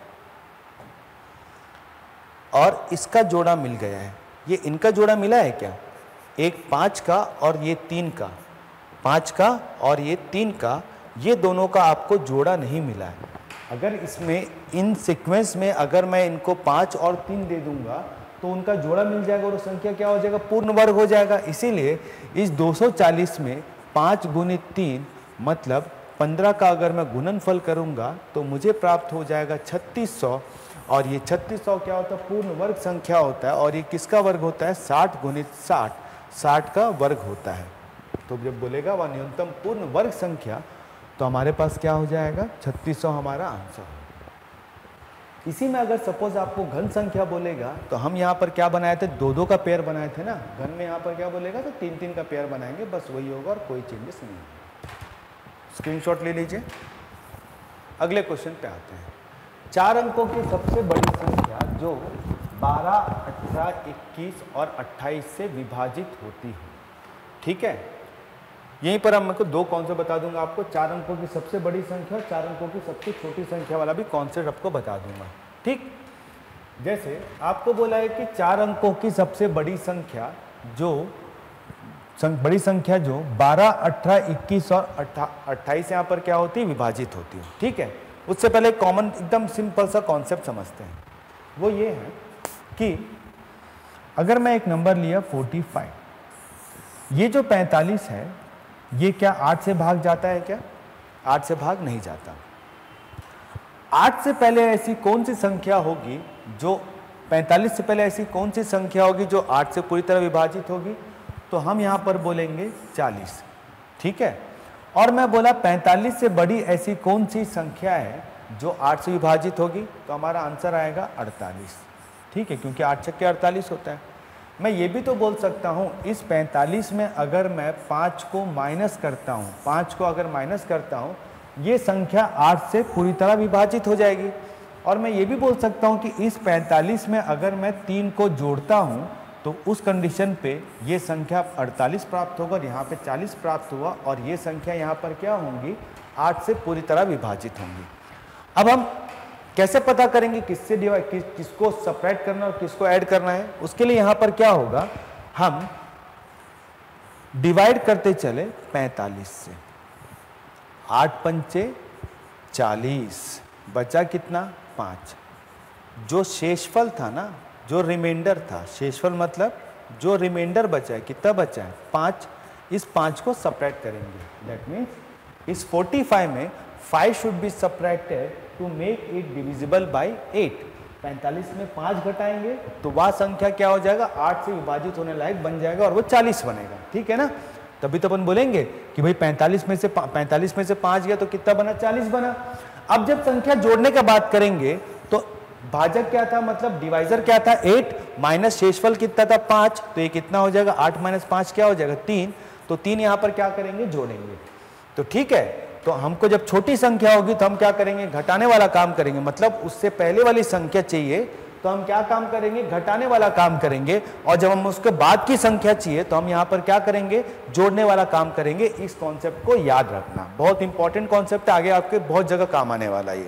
और इसका जोड़ा मिल गया है। ये इनका जोड़ा मिला है क्या, एक पाँच का और ये तीन का, पाँच का और ये तीन का, ये दोनों का आपको जोड़ा नहीं मिला है। अगर इसमें इन सीक्वेंस में अगर मैं इनको पाँच और तीन दे दूंगा तो उनका जोड़ा मिल जाएगा और संख्या क्या हो जाएगा, पूर्ण वर्ग हो जाएगा। इसीलिए इस दो सौ चालीस में पाँच गुणित तीन मतलब पंद्रह का अगर मैं गुणनफल करूंगा तो मुझे प्राप्त हो जाएगा छत्तीस सौ। और ये छत्तीस सौ क्या होता है, पूर्ण वर्ग संख्या होता है। और ये किसका वर्ग होता है, साठ गुणित साठ, साठ का वर्ग होता है। तो जब बोलेगा वह न्यूनतम पूर्ण वर्ग संख्या, तो हमारे पास क्या हो जाएगा, छत्तीस सौ हमारा आंसर। इसी में अगर सपोज आपको घन संख्या बोलेगा तो हम यहाँ पर क्या बनाए थे, दो दो का पेयर बनाए थे ना। घन में यहाँ पर क्या बोलेगा तो तीन तीन का पेयर बनाएंगे, बस वही होगा और कोई चेंजेस नहीं होगा। स्क्रीनशॉट ले लीजिए। अगले क्वेश्चन पे आते हैं। चार अंकों की सबसे बड़ी संख्या जो बारह, अठारह, इक्कीस और अट्ठाईस से विभाजित होती है। ठीक है, यहीं पर हम को दो कॉन्सेप्ट बता दूंगा आपको, चार अंकों की सबसे बड़ी संख्या और चार अंकों की सबसे छोटी संख्या वाला भी कॉन्सेप्ट आपको बता दूंगा। ठीक, जैसे आपको बोला है कि चार अंकों की सबसे बड़ी संख्या जो सं, बड़ी संख्या जो बारह, अठारह, इक्कीस और अट्ठाईस यहाँ पर क्या होती है, विभाजित होती है। ठीक है, उससे पहले कॉमन एकदम सिंपल सा कॉन्सेप्ट समझते हैं। वो ये है, कि अगर मैं एक नंबर लिया पैंतालीस, ये जो पैंतालीस है ये क्या आठ से भाग जाता है क्या? आठ से भाग नहीं जाता। आठ से पहले ऐसी कौन सी संख्या होगी जो पैंतालीस से पहले ऐसी कौन सी संख्या होगी जो आठ से पूरी तरह विभाजित होगी? तो हम यहाँ पर बोलेंगे चालीस, ठीक है। और मैं बोला पैंतालीस से बड़ी ऐसी कौन सी संख्या है जो आठ से विभाजित होगी? तो हमारा आंसर आएगा अड़तालीस, ठीक है, क्योंकि आठ छक्के अड़तालीस होता है। मैं ये भी तो बोल सकता हूँ इस पैंतालीस में अगर मैं पाँच को माइनस करता हूँ, पाँच को अगर माइनस करता हूँ ये संख्या आठ से पूरी तरह विभाजित हो जाएगी। और मैं ये भी बोल सकता हूँ कि इस पैंतालीस में अगर मैं तीन को जोड़ता हूँ तो उस कंडीशन पे ये संख्या अड़तालीस प्राप्त होगा और यहाँ पे चालीस प्राप्त हुआ और ये संख्या यहाँ पर क्या होंगी? आठ से पूरी तरह विभाजित होंगी। अब हम कैसे पता करेंगे किससे डिवाइड किस किसको सब्ट्रैक्ट करना और किसको ऐड करना है? उसके लिए यहाँ पर क्या होगा, हम डिवाइड करते चले पैंतालीस से। आठ पंचे चालीस, बचा कितना? पाँच। जो शेषफल था ना, जो रिमाइंडर था, शेषफल मतलब जो रिमाइंडर बचा है, कितना बचा है? पाँच। इस पाँच को सब्ट्रैक्ट करेंगे। दैट मीन्स इस पैंतालीस में five should be subtracted to make it divisible by eight. पैंतालीस में पाँच घटाएंगे तो वह संख्या क्या हो जाएगा? आठ से विभाजित होने लायक बन जाएगा और वो चालीस बनेगा, ठीक है ना। तभी तो अपन बोलेंगे कि भाई पैंतालीस में से पैंतालीस में से पाँच गया तो कितना बना? चालीस बना। अब जब संख्या जोड़ने का बात करेंगे तो भाजक क्या था, मतलब डिवाइजर क्या था? एट माइनस शेषफल कितना था? पाँच। तो ये कितना हो जाएगा? आठ माइनस पाँच क्या हो जाएगा? तीन। तो तीन यहाँ पर क्या करेंगे? जोड़ेंगे। तो ठीक है, तो हमको जब छोटी संख्या होगी तो हम क्या करेंगे? घटाने वाला काम करेंगे। मतलब उससे पहले वाली संख्या चाहिए तो हम क्या काम करेंगे? घटाने वाला काम करेंगे। और जब हम उसके बाद की संख्या चाहिए तो हम यहाँ पर क्या करेंगे? जोड़ने वाला काम करेंगे। इस कॉन्सेप्ट को याद रखना, बहुत इंपॉर्टेंट कॉन्सेप्ट है, आगे आपके बहुत जगह काम आने वाला है,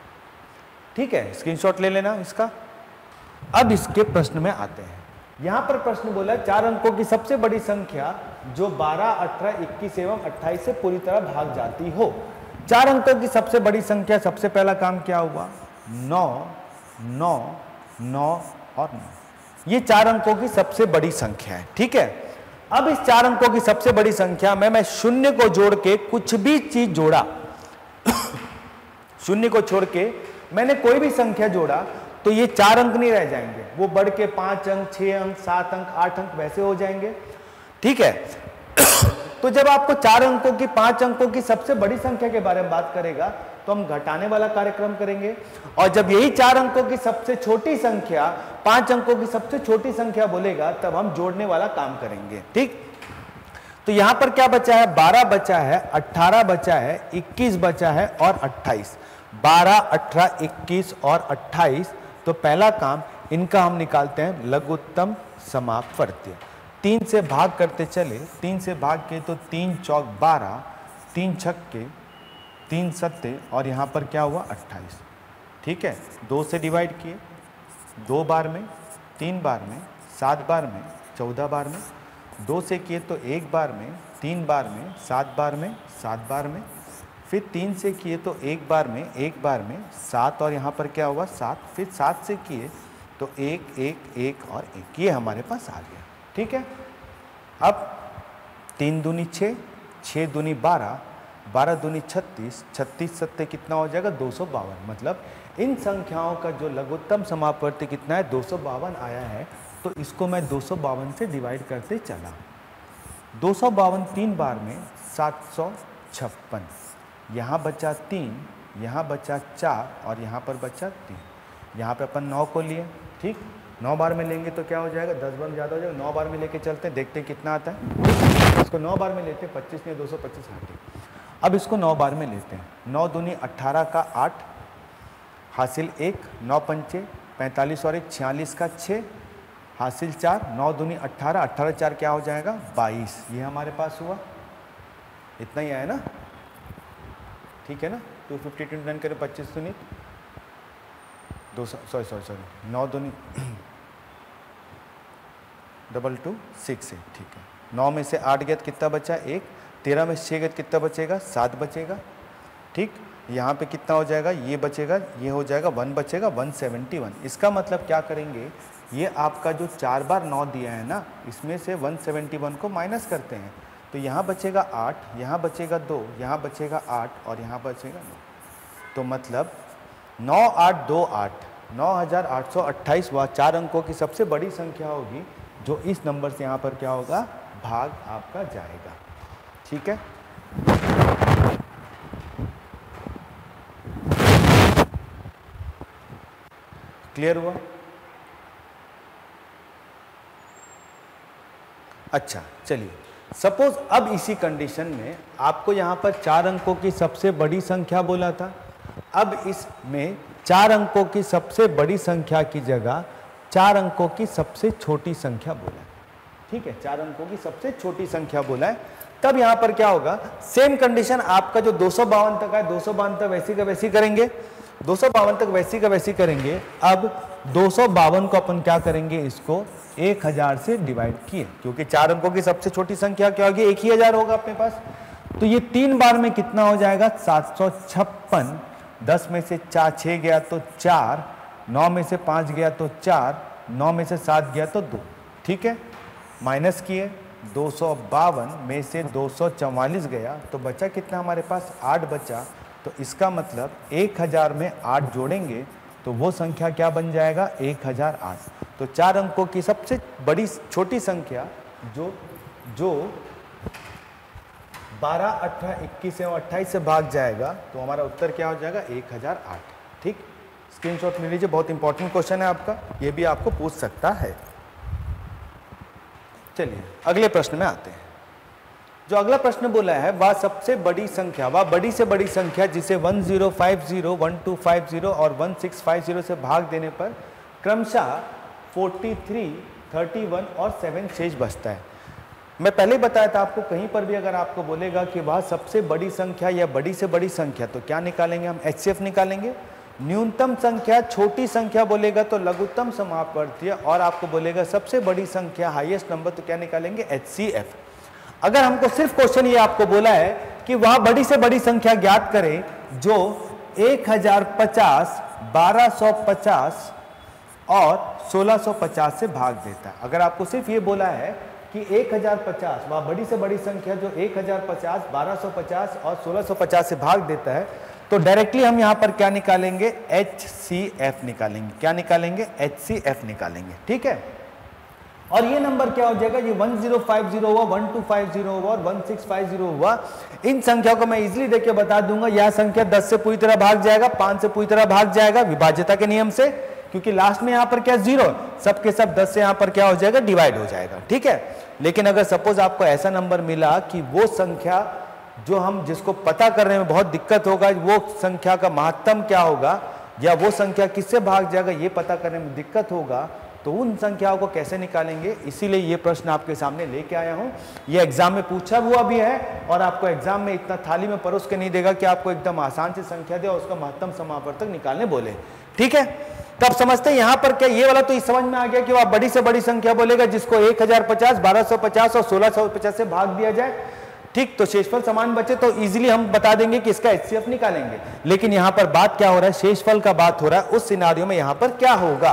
ठीक है। स्क्रीनशॉट ले लेना इसका। अब इसके प्रश्न में आते हैं। यहाँ पर प्रश्न बोला चार अंकों की सबसे बड़ी संख्या जो बारह, अठारह, इक्कीस एवं अट्ठाईस से पूरी तरह भाग जाती हो। चार अंकों की सबसे बड़ी संख्या, सबसे पहला काम क्या हुआ? नौ, नौ, नौ और नौ। ये चार अंकों की सबसे बड़ी संख्या है, ठीक है। अब इस चार अंकों की सबसे बड़ी संख्या में मैं शून्य को जोड़ के कुछ भी चीज जोड़ा शून्य को छोड़ के मैंने कोई भी संख्या जोड़ा तो ये चार अंक नहीं रह जाएंगे, वो बढ़ के पांच अंक, छह अंक, सात अंक, आठ अंक वैसे हो जाएंगे, ठीक है। तो जब आपको चार अंकों की, पांच अंकों की सबसे बड़ी संख्या के बारे में बात करेगा तो हम घटाने वाला कार्यक्रम करेंगे। और जब यही चार अंकों की सबसे छोटी संख्या पांच अंकों की सबसे छोटी संख्या बोलेगा तब हम जोड़ने वाला काम करेंगे, ठीक। तो यहां पर क्या बचा है? बारह बचा है, अठारह बचा है, इक्कीस बचा है और अट्ठाईस। बारह, अठारह, इक्कीस और अट्ठाईस। तो पहला काम इनका हम निकालते हैं लघुत्तम समापवर्ती। तीन से भाग करते चले, तीन से भाग के तो तीन चौक बारह, तीन छक्के, तीन सत्ते और यहाँ पर क्या हुआ? अट्ठाईस, ठीक है। दो से डिवाइड किए, दो बार में, तीन बार में, सात बार में, चौदह बार में। दो से किए तो एक बार में, तीन बार में, सात बार में, सात बार में। फिर तीन से किए तो एक बार में, एक बार में, सात और यहाँ पर क्या हुआ? सात। फिर सात से किए तो एक, एक, एक और एक, ये हमारे पास आ गया, ठीक है। अब तीन दूनी छः, छः दूनी बारह, बारह दूनी छत्तीस, छत्तीस सत्ते कितना हो जाएगा? दो सौ बावन। मतलब इन संख्याओं का जो लघुत्तम समापवर्ती कितना है? दो सौ बावन आया है। तो इसको मैं दो सौ बावन से डिवाइड करते चला। दो सौ बावन तीन बार में सात सौ छप्पन, यहाँ बचा तीन, यहाँ बचा चार और यहाँ पर बचा तीन। यहाँ पे अपन नौ को लिए, ठीक। नौ बार में लेंगे तो क्या हो जाएगा? दस बार ज़्यादा हो जाएगा। नौ बार में लेके चलते हैं, देखते हैं कितना आता है। इसको नौ बार में लेते हैं, पच्चीस में दो सौ पच्चीस आते। अब इसको नौ बार में लेते हैं। नौ दूनी अट्ठारह का आठ, हासिल एक, नौ पंचे पैंतालीस और एक छियालीस का छः, हासिल चार, नौ दूनी अट्ठारह, अट्ठारह चार क्या हो जाएगा? बाईस। ये हमारे पास हुआ, इतना ही आया ना, ठीक है ना। टू फिफ्टी टू रन करें, पच्चीस दूनी दो सौ, सॉरी सॉरी सॉरी नौ दूनी डबल टू सिक्स है, ठीक है। नौ में से आठ गया तो कितना बचा? एक। तेरह में से छः गया तो कितना बचेगा? सात बचेगा, ठीक। यहाँ पे कितना हो जाएगा? ये बचेगा, ये हो जाएगा वन बचेगा, वन सेवेंटी वन। इसका मतलब क्या करेंगे ये आपका जो चार बार नौ दिया है ना, इसमें से एक सौ इकहत्तर को माइनस करते हैं तो यहाँ बचेगा आठ, यहाँ बचेगा दो, यहाँ बचेगा आठ और यहाँ बचेगा नौ। तो मतलब नौ आठ दो आठ, नौ हज़ार आठ सौ अट्ठाईस वह चार अंकों की सबसे बड़ी संख्या होगी जो इस नंबर से यहाँ पर क्या होगा, भाग आपका जाएगा। ठीक है, क्लियर हुआ? अच्छा चलिए, सपोज अब इसी कंडीशन में आपको यहाँ पर चार अंकों की सबसे बड़ी संख्या बोला था, अब इसमें चार अंकों की सबसे बड़ी संख्या की जगह चार अंकों की सबसे छोटी संख्या बोला है। ठीक है, चार अंकों की सबसे छोटी संख्या बोला है। तब यहाँ पर क्या होगा, सेम कंडीशन आपका जो दो सौ बावन तक है, दो सौ बावन तक वैसी का वैसी करेंगे, दो सौ बावन तक वैसी का वैसी करेंगे। अब दो सौ बावन को अपन क्या करेंगे, इसको एक हजार से डिवाइड किए, क्योंकि चार अंकों की सबसे छोटी संख्या क्या होगी, एक ही हजार होगा अपने पास। तो ये तीन बार में कितना हो जाएगा, सात सौ छप्पन। दस में से चार छः गया तो चार, नौ में से पाँच गया तो चार, नौ में से सात गया तो दो। ठीक है, माइनस किए, दो सौ बावन में से दो सौ चवालीस गया तो बचा कितना हमारे पास, आठ बचा। तो इसका मतलब एक हजार में आठ जोड़ेंगे तो वो संख्या क्या बन जाएगा, एक हजार आठ। तो चार अंकों की सबसे बड़ी छोटी संख्या जो जो बारह, अठारह, इक्कीस और अट्ठाईस से भाग जाएगा तो हमारा उत्तर क्या हो जाएगा, एक हजार आठ। ठीक, स्क्रीनशॉट ले लीजिए, बहुत इंपॉर्टेंट क्वेश्चन है आपका, ये भी आपको पूछ सकता है। चलिए अगले प्रश्न में आते हैं। जो अगला प्रश्न बोला है, वह सबसे बड़ी संख्या, वह बड़ी से बड़ी संख्या जिसे one zero five zero, one two five zero और वन सिक्स फाइव ज़ीरो से भाग देने पर क्रमशः तैंतालीस, इकतीस और सात शेष बचता है। मैं पहले ही बताया था आपको, कहीं पर भी अगर आपको बोलेगा कि वह सबसे बड़ी संख्या या बड़ी से बड़ी संख्या, तो क्या निकालेंगे हम, एच सी एफ निकालेंगे। न्यूनतम संख्या छोटी संख्या बोलेगा तो लघुत्तम समापवर्तीय, और आपको बोलेगा सबसे बड़ी संख्या हाईएस्ट नंबर, तो क्या निकालेंगे, एच सी एफ। अगर हमको सिर्फ क्वेश्चन ये आपको बोला है कि वह बड़ी से बड़ी संख्या ज्ञात करें जो एक हजार पचास, बारह सौ पचास और सोलह सौ पचास से भाग देता है, अगर आपको सिर्फ ये बोला है कि एक हजार पचास, वह बड़ी से बड़ी संख्या जो एक हजार पचास, बारह सौ पचास और सोलह सौ पचास से भाग देता है, तो डायरेक्टली हम यहाँ पर क्या निकालेंगे, एच सी एफ निकालेंगे। क्या निकालेंगे, एच सी एफ निकालेंगे। ठीक है, और ये नंबर क्या हो जाएगा, ये वन ज़ीरो फाइव ज़ीरो हुआ, वन टू फाइव ज़ीरो हुआ और वन सिक्स फाइव ज़ीरो हुआ। इन संख्याओं को मैं इजीली देख के बता दूंगा। यह संख्या दस से पूरी तरह भाग जाएगा, पाँच से पूरी तरह भाग जाएगा विभाज्यता के नियम से, क्योंकि लास्ट में यहाँ पर क्या जीरो, सब के सब दस से यहाँ पर क्या हो जाएगा, डिवाइड हो जाएगा। ठीक है, लेकिन अगर सपोज आपको ऐसा नंबर मिला कि वो संख्या जो हम जिसको पता करने में बहुत दिक्कत होगा, वो संख्या का महत्तम क्या होगा या वो संख्या किससे भाग जाएगा ये पता करने में दिक्कत होगा, तो उन संख्याओं को कैसे निकालेंगे, इसीलिए ये प्रश्न आपके सामने लेके आया हूं। ये एग्जाम में पूछा हुआ भी है और आपको एग्जाम में इतना थाली में परोस के नहीं देगा कि आपको एकदम आसान से संख्या दे और उसका महत्तम समापवर्तक निकालने बोले। ठीक है, तब समझते हैं यहाँ पर क्या, ये वाला तो इस समझ में आ गया कि वह बड़ी से बड़ी संख्या बोलेगा जिसको एक हजार पचास, बारह सौ पचास और सोलह सौ पचास से भाग दिया जाए। ठीक, तो शेषफल समान बचे तो इजीली हम बता देंगे कि इसका एच सी एफ निकालेंगे। लेकिन यहाँ पर बात क्या हो रहा है, शेषफल का बात हो रहा है, उस सिनारियो में यहाँ पर क्या होगा।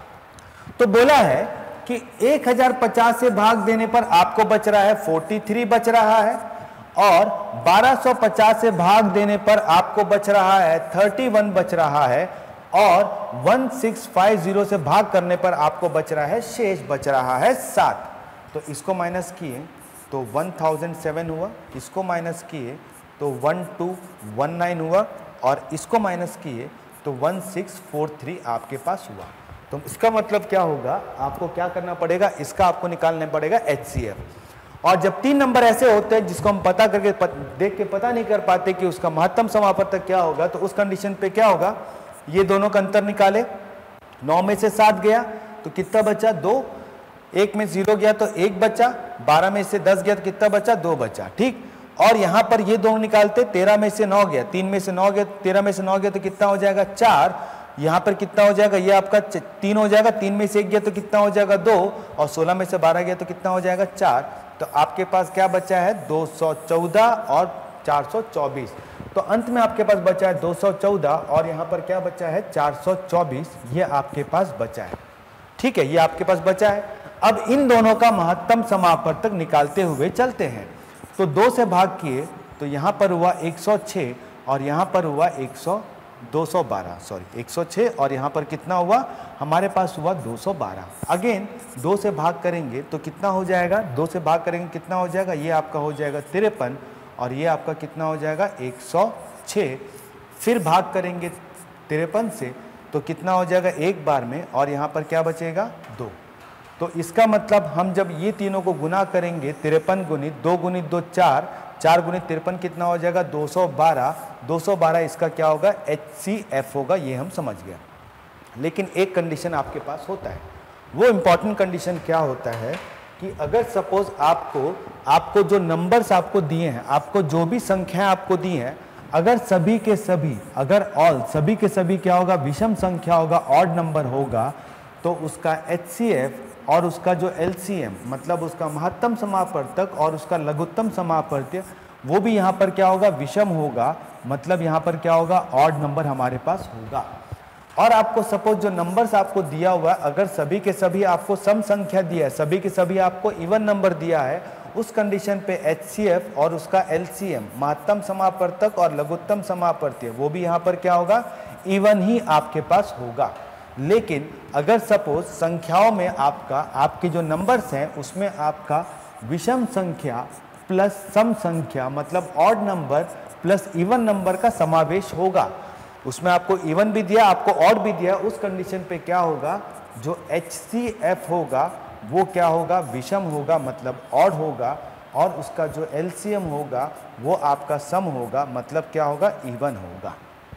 तो बोला है कि एक हजार पचास से भाग देने पर आपको बच रहा है तैंतालीस बच रहा है, और बारह सौ पचास से भाग देने पर आपको बच रहा है इकतीस बच रहा है, और सोलह सौ पचास से भाग करने पर आपको बच रहा है, शेष बच रहा है सात। तो इसको माइनस किए तो एक हज़ार सात हुआ, इसको माइनस किए तो बारह सौ उन्नीस हुआ, और इसको माइनस किए तो सोलह सौ तैंतालीस आपके पास हुआ। तो इसका मतलब क्या होगा, आपको क्या करना पड़ेगा, इसका आपको निकालना पड़ेगा एच सी एफ। और जब तीन नंबर ऐसे होते हैं जिसको हम पता करके पत, देख के पता नहीं कर पाते कि उसका महत्तम समापवर्तक क्या होगा, तो उस कंडीशन पे क्या होगा, ये दोनों का अंतर निकाले, नौ में से सात गया तो कितना बचा, दो, एक में जीरो गया तो एक बचा, बारह में से दस गया तो कितना बचा, दो बचा। ठीक, और यहाँ पर ये दोनों निकालते, तेरह में से नौ गया, तीन में से नौ गया, तेरह में से नौ गया तो कितना हो जाएगा, चार। यहाँ पर कितना हो जाएगा, ये आपका तीन हो जाएगा, तीन में से एक गया तो कितना हो जाएगा, दो, और सोलह में से बारह गया तो कितना हो जाएगा, चार। तो आपके पास क्या बचा है, दो सौ चौदह और चार सौ चौबीस। तो अंत में आपके पास बचा है दो सौ चौदह और यहाँ पर क्या बचा है, चार सौ चौबीस, ये आपके पास बचा है। ठीक है, ये आपके पास बचा है। अब इन दोनों का महत्तम समापवर्तक निकालते हुए चलते हैं। तो दो से भाग किए तो यहाँ पर हुआ एक सौ छह और यहाँ पर हुआ एक सौ दो सौ बारह, सॉरी एक सौ छह और यहाँ पर कितना हुआ हमारे पास हुआ दो सौ बारह। अगेन दो से भाग करेंगे तो कितना हो जाएगा, दो से भाग करेंगे कितना हो जाएगा, ये आपका हो जाएगा तिरपन और ये आपका कितना हो जाएगा एक सौ छह। फिर भाग करेंगे तिरपन से तो कितना हो जाएगा एक बार में और यहाँ पर क्या बचेगा दो। तो इसका मतलब हम जब ये तीनों को गुना करेंगे, तिरपन गुणित दो गुणित दो चार, चार गुणित तिरपन कितना हो जाएगा दो सौ बारह, दो सौ बारह इसका क्या होगा एच सी एफ होगा, ये हम समझ गए। लेकिन एक कंडीशन आपके पास होता है, वो इम्पॉर्टेंट कंडीशन क्या होता है कि अगर सपोज आपको आपको जो नंबर्स आपको दिए हैं, आपको जो भी संख्याएं आपको दी हैं, अगर सभी के सभी अगर ऑल सभी के सभी क्या होगा विषम संख्या होगा, ऑड नंबर होगा, तो उसका एच सी एफ और उसका जो एल सी एम मतलब उसका महत्तम समापवर्तक और उसका लघुत्तम समापवर्त्य वो भी यहाँ पर क्या होगा विषम होगा, मतलब यहाँ पर क्या होगा ऑड नंबर हमारे पास होगा। और आपको सपोज जो नंबर्स आपको दिया हुआ है, अगर सभी के सभी आपको सम संख्या दिया है, सभी के सभी आपको इवन नंबर दिया है, उस कंडीशन पे एच सी एफ और उसका एल सी एम महत्तम समापवर्तक और लघुत्तम समापवर्त्य वो भी यहाँ पर क्या होगा इवन ही आपके पास होगा। लेकिन अगर सपोज संख्याओं में आपका आपके जो नंबर्स हैं उसमें आपका विषम संख्या प्लस सम संख्या मतलब odd number plus even number का समावेश होगा, उसमें आपको इवन भी दिया आपको ऑड भी दिया, उस कंडीशन पे क्या होगा जो एच सी एफ होगा वो क्या होगा विषम होगा मतलब ऑड होगा, और उसका जो एल सी एम होगा वो आपका सम होगा मतलब क्या होगा इवन होगा।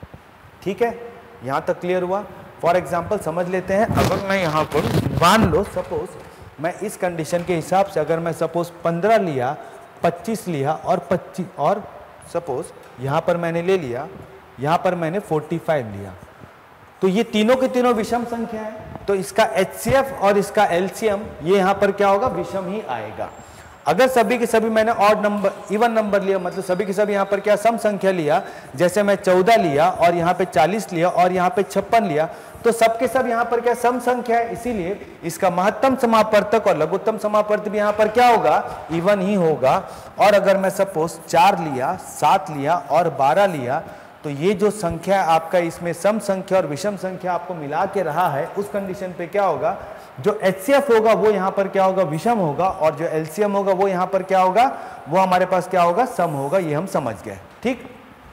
ठीक है, यहाँ तक क्लियर हुआ। फॉर एग्जाम्पल समझ लेते हैं, अगर मैं यहाँ पर मान लो सपोज मैं इस कंडीशन के हिसाब से अगर मैं सपोज पंद्रह लिया, पच्चीस लिया और पच्चीस और सपोज यहाँ पर मैंने ले लिया, यहाँ पर मैंने पैंतालीस लिया, तो ये तीनों के तीनों विषम संख्या है, तो इसका एच सी एफ और इसका एल सी एम ये यहाँ पर क्या होगा विषम ही आएगा। अगर सभी के सभी मैंने ऑड नंबर इवन नंबर लिया मतलब सभी के सभी यहाँ पर क्या सम संख्या लिया, जैसे मैं चौदह लिया और यहाँ पे चालीस लिया और यहाँ पे छप्पन लिया, तो सबके सब यहाँ पर क्या सम संख्या है, इसीलिए इसका महत्तम समापवर्तक और लघुत्तम समापवर्त्य भी यहाँ पर क्या होगा इवन ही होगा। और अगर मैं सपोज चार लिया, सात लिया और बारह लिया, तो ये जो संख्या आपका इसमें सम संख्या और विषम संख्या आपको मिला के रहा है, उस कंडीशन पे क्या होगा जो एच सी एफ होगा वो यहाँ पर क्या होगा विषम होगा, और जो एल सी एम होगा वो यहाँ पर क्या होगा वो हमारे पास क्या होगा सम होगा, ये हम समझ गए। ठीक,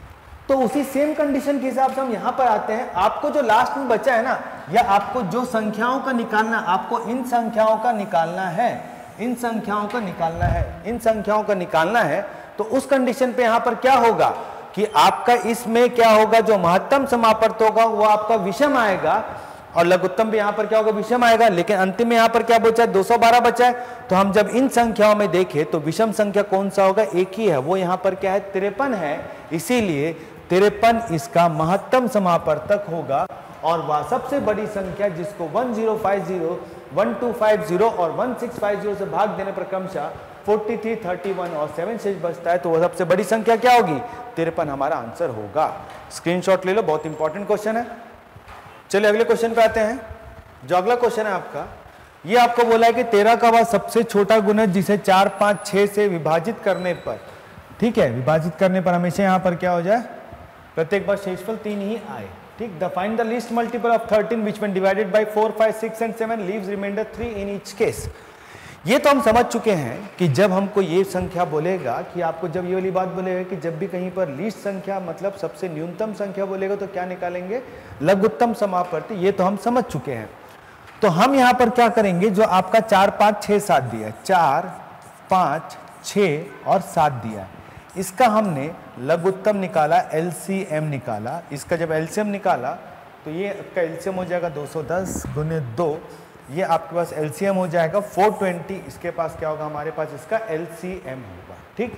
तो उसी सेम कंडीशन के हिसाब से हम यहाँ पर आते हैं। आपको जो लास्ट में बचा है ना, या आपको जो संख्याओं का निकालना, आपको इन संख्याओं का निकालना है, इन संख्याओं का निकालना है, इन संख्याओं का निकालना है, तो उस कंडीशन पे यहाँ पर क्या होगा कि आपका इसमें क्या होगा जो महत्तम समापवर्त्य होगा वो आपका विषम आएगा और लघुत्तम भी यहाँ पर क्या होगा विषम आएगा। लेकिन अंतिम में यहाँ पर क्या बचा है दो सौ बारह बचा है, तो हम जब इन संख्याओं में देखें तो विषम संख्या कौन सा होगा एक ही है, वो यहाँ पर क्या है तिरपन है, इसीलिए तिरपन इसका महत्तम समापवर्तक होगा। और वह सबसे बड़ी संख्या जिसको one zero five zero, one two five zero और वन सिक्स फाइव ज़ीरो से भाग देने पर क्रमशः तैंतालीस, इकतीस और सेवन शेष बचता है, तो वह सबसे बड़ी संख्या क्या होगी तिरपन हमारा आंसर होगा। स्क्रीनशॉट ले लो, बहुत इंपॉर्टेंट क्वेश्चन है। चलिए अगले क्वेश्चन पे आते हैं। जो अगला क्वेश्चन है आपका, ये आपको बोला है कि तेरह का वह सबसे छोटा गुणज जिसे चार पाँच छः से विभाजित करने पर, ठीक है, विभाजित करने पर हमेशा यहाँ पर क्या हो जाए प्रत्येक बार शेषफल तीन ही आए। ठीक, the find the least multiple of thirteen which when divided by four, five, six and seven leaves reminder three in each case. ये तो हम समझ चुके हैं कि जब हमको ये संख्या बोलेगा कि आपको जब ये वाली बात बोलेगा कि जब भी कहीं पर लीस्ट संख्या मतलब सबसे न्यूनतम संख्या बोलेगा तो क्या निकालेंगे लघुत्तम समापवर्त्य, ये तो हम समझ चुके हैं। तो हम यहाँ पर क्या करेंगे, जो आपका चार पाँच छः सात दिया है, चार पाँच छः और सात दिया है, इसका हमने लघुत्तम निकाला, एल सी एम निकाला। इसका जब एल सी एम निकाला तो ये आपका एल सी एम हो जाएगा दो सौ दस गुने दो, ये आपके पास एल सी एम हो जाएगा चार सौ बीस, इसके पास क्या होगा हमारे पास इसका एल सी एम होगा। ठीक,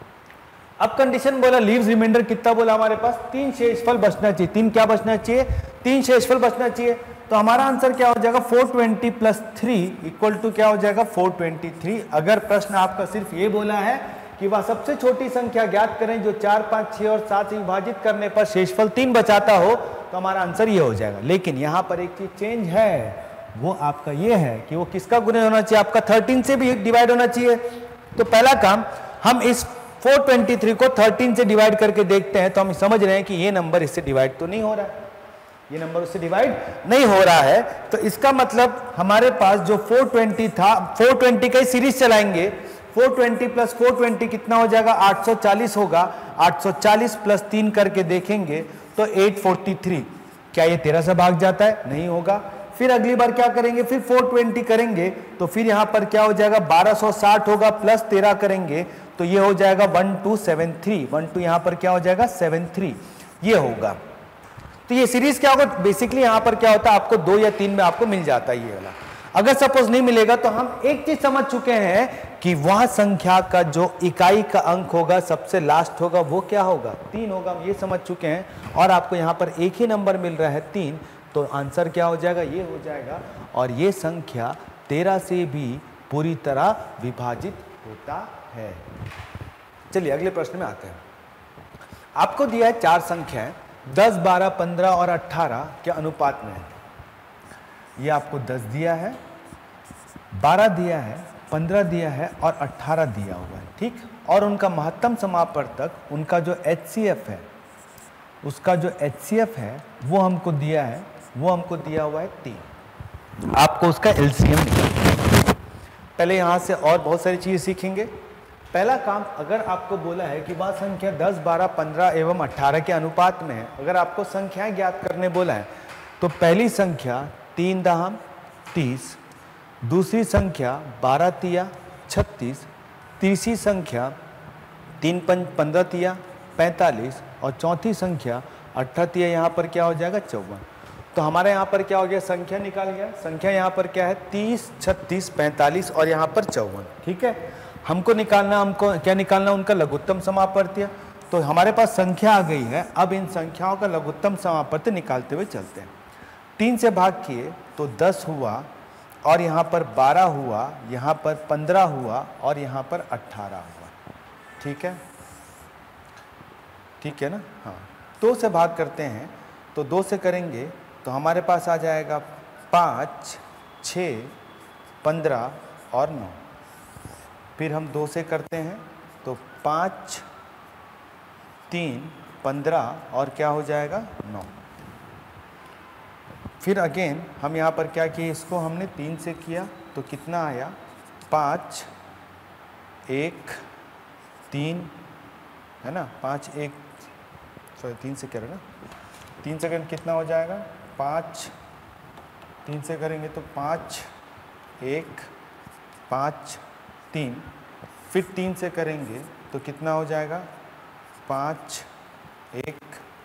अब कंडीशन बोला लीव्स रिमाइंडर कितना बोला हमारे पास तीन शेषफल बचना चाहिए। तीन क्या बचना चाहिए, तीन शेषफल बचना चाहिए। तो हमारा आंसर क्या हो जाएगा चार सौ बीस प्लस थ्री इक्वल टू क्या हो जाएगा चार सौ तेईस। अगर प्रश्न आपका सिर्फ ये बोला है कि वह सबसे छोटी संख्या ज्ञात करें जो चार पाँच छः और सात से विभाजित करने पर शेषफल तीन बचाता हो, तो हमारा आंसर ये हो जाएगा। लेकिन यहाँ पर एक चीज चेंज है, वो आपका ये है कि वो किसका गुणन होना चाहिए, आपका थर्टीन से भी डिवाइड होना चाहिए। तो पहला काम, हम इस फोर ट्वेंटी थ्री को थर्टीन से डिवाइड करके देखते हैं, तो हम समझ रहे हैं कि ये नंबर इससे डिवाइड तो नहीं हो रहा है, ये नंबर उससे डिवाइड नहीं हो रहा है। तो इसका मतलब हमारे पास जो फोर ट्वेंटी था, फोर ट्वेंटी का ही सीरीज चलाएंगे, four twenty plus four twenty कितना हो जाएगा, आठ सौ चालीस होगा। आठ सौ चालीस प्लस तीन करके देखेंगे तो आठ सौ तैंतालीस। क्या ये तेरह से भाग जाता है? नहीं होगा। फिर अगली बार क्या करेंगे, फिर फोर ट्वेंटी करेंगे तो फिर यहां पर क्या हो जाएगा, बारह सौ साठ होगा, प्लस तेरह करेंगे तो ये हो जाएगा one two seven three. One two यहां पर क्या हो जाएगा, सेवन थ्री, ये होगा। तो ये सीरीज क्या होगा, बेसिकली यहां पर क्या होता है, आपको दो या तीन में आपको मिल जाता है ये वाला। अगर सपोज नहीं मिलेगा तो हम एक चीज समझ चुके हैं कि वह संख्या का जो इकाई का अंक होगा, सबसे लास्ट होगा, वो क्या होगा, तीन होगा। हम ये समझ चुके हैं और आपको यहां पर एक ही नंबर मिल रहा है तीन, तो आंसर क्या हो जाएगा, ये हो जाएगा। और ये संख्या तेरह से भी पूरी तरह विभाजित होता है। चलिए अगले प्रश्न में आते हैं। आपको दिया है चार संख्याएं दस, बारह, पंद्रह और अठारह के अनुपात में है। ये आपको दस दिया है, बारह दिया है, पंद्रह दिया है और अठारह दिया हुआ है, ठीक। और उनका महत्तम समापवर्तक, उनका जो एच सी एफ है, उसका जो एच सी एफ है वो हमको दिया है, वो हमको दिया हुआ है तीन। आपको उसका एल सी एम निकालना है। पहले यहाँ से और बहुत सारी चीज़ें सीखेंगे। पहला काम, अगर आपको बोला है कि वह संख्या दस, बारह, पंद्रह एवं अठारह के अनुपात में है, अगर आपको संख्याएं ज्ञात करने बोला है तो पहली संख्या तीन दहम तीस, दूसरी संख्या बारह तिया छत्तीस, तीसरी संख्या तीन पंच पंद्रह तिया पैंतालीस और चौथी संख्या अट्ठारह तिया, यहाँ पर क्या हो जाएगा, चौवन। तो हमारे यहाँ पर क्या हो गया, संख्या निकाल गया। संख्या यहाँ पर क्या है, तीस, छत्तीस, पैंतालीस और यहाँ पर चौवन, ठीक है। हमको निकालना, हमको क्या निकालना, उनका लघुत्तम समापवर्त्य। तो हमारे पास संख्या आ गई है, अब इन संख्याओं का लघुत्तम समापवर्त्य निकालते हुए चलते हैं। तीन से भाग किए तो दस हुआ और यहाँ पर बारह हुआ, यहाँ पर पंद्रह हुआ और यहाँ पर अट्ठारह हुआ, ठीक है, ठीक है ना। हाँ, दो से भाग करते हैं तो दो से करेंगे तो हमारे पास आ जाएगा पाँच, छः, पंद्रह और नौ। फिर हम दो से करते हैं तो पाँच, तीन, पंद्रह और क्या हो जाएगा, नौ। फिर अगेन हम यहाँ पर क्या किए, इसको हमने तीन से किया तो कितना आया, पाँच, एक, तीन, है ना, पाँच, एक, सॉरी तीन से करें ना, तीन से करें कितना हो जाएगा, पाँच, तीन से करेंगे तो पाँच, एक, पाँच, तीन, फिर तीन से करेंगे तो कितना हो जाएगा, पाँच, एक,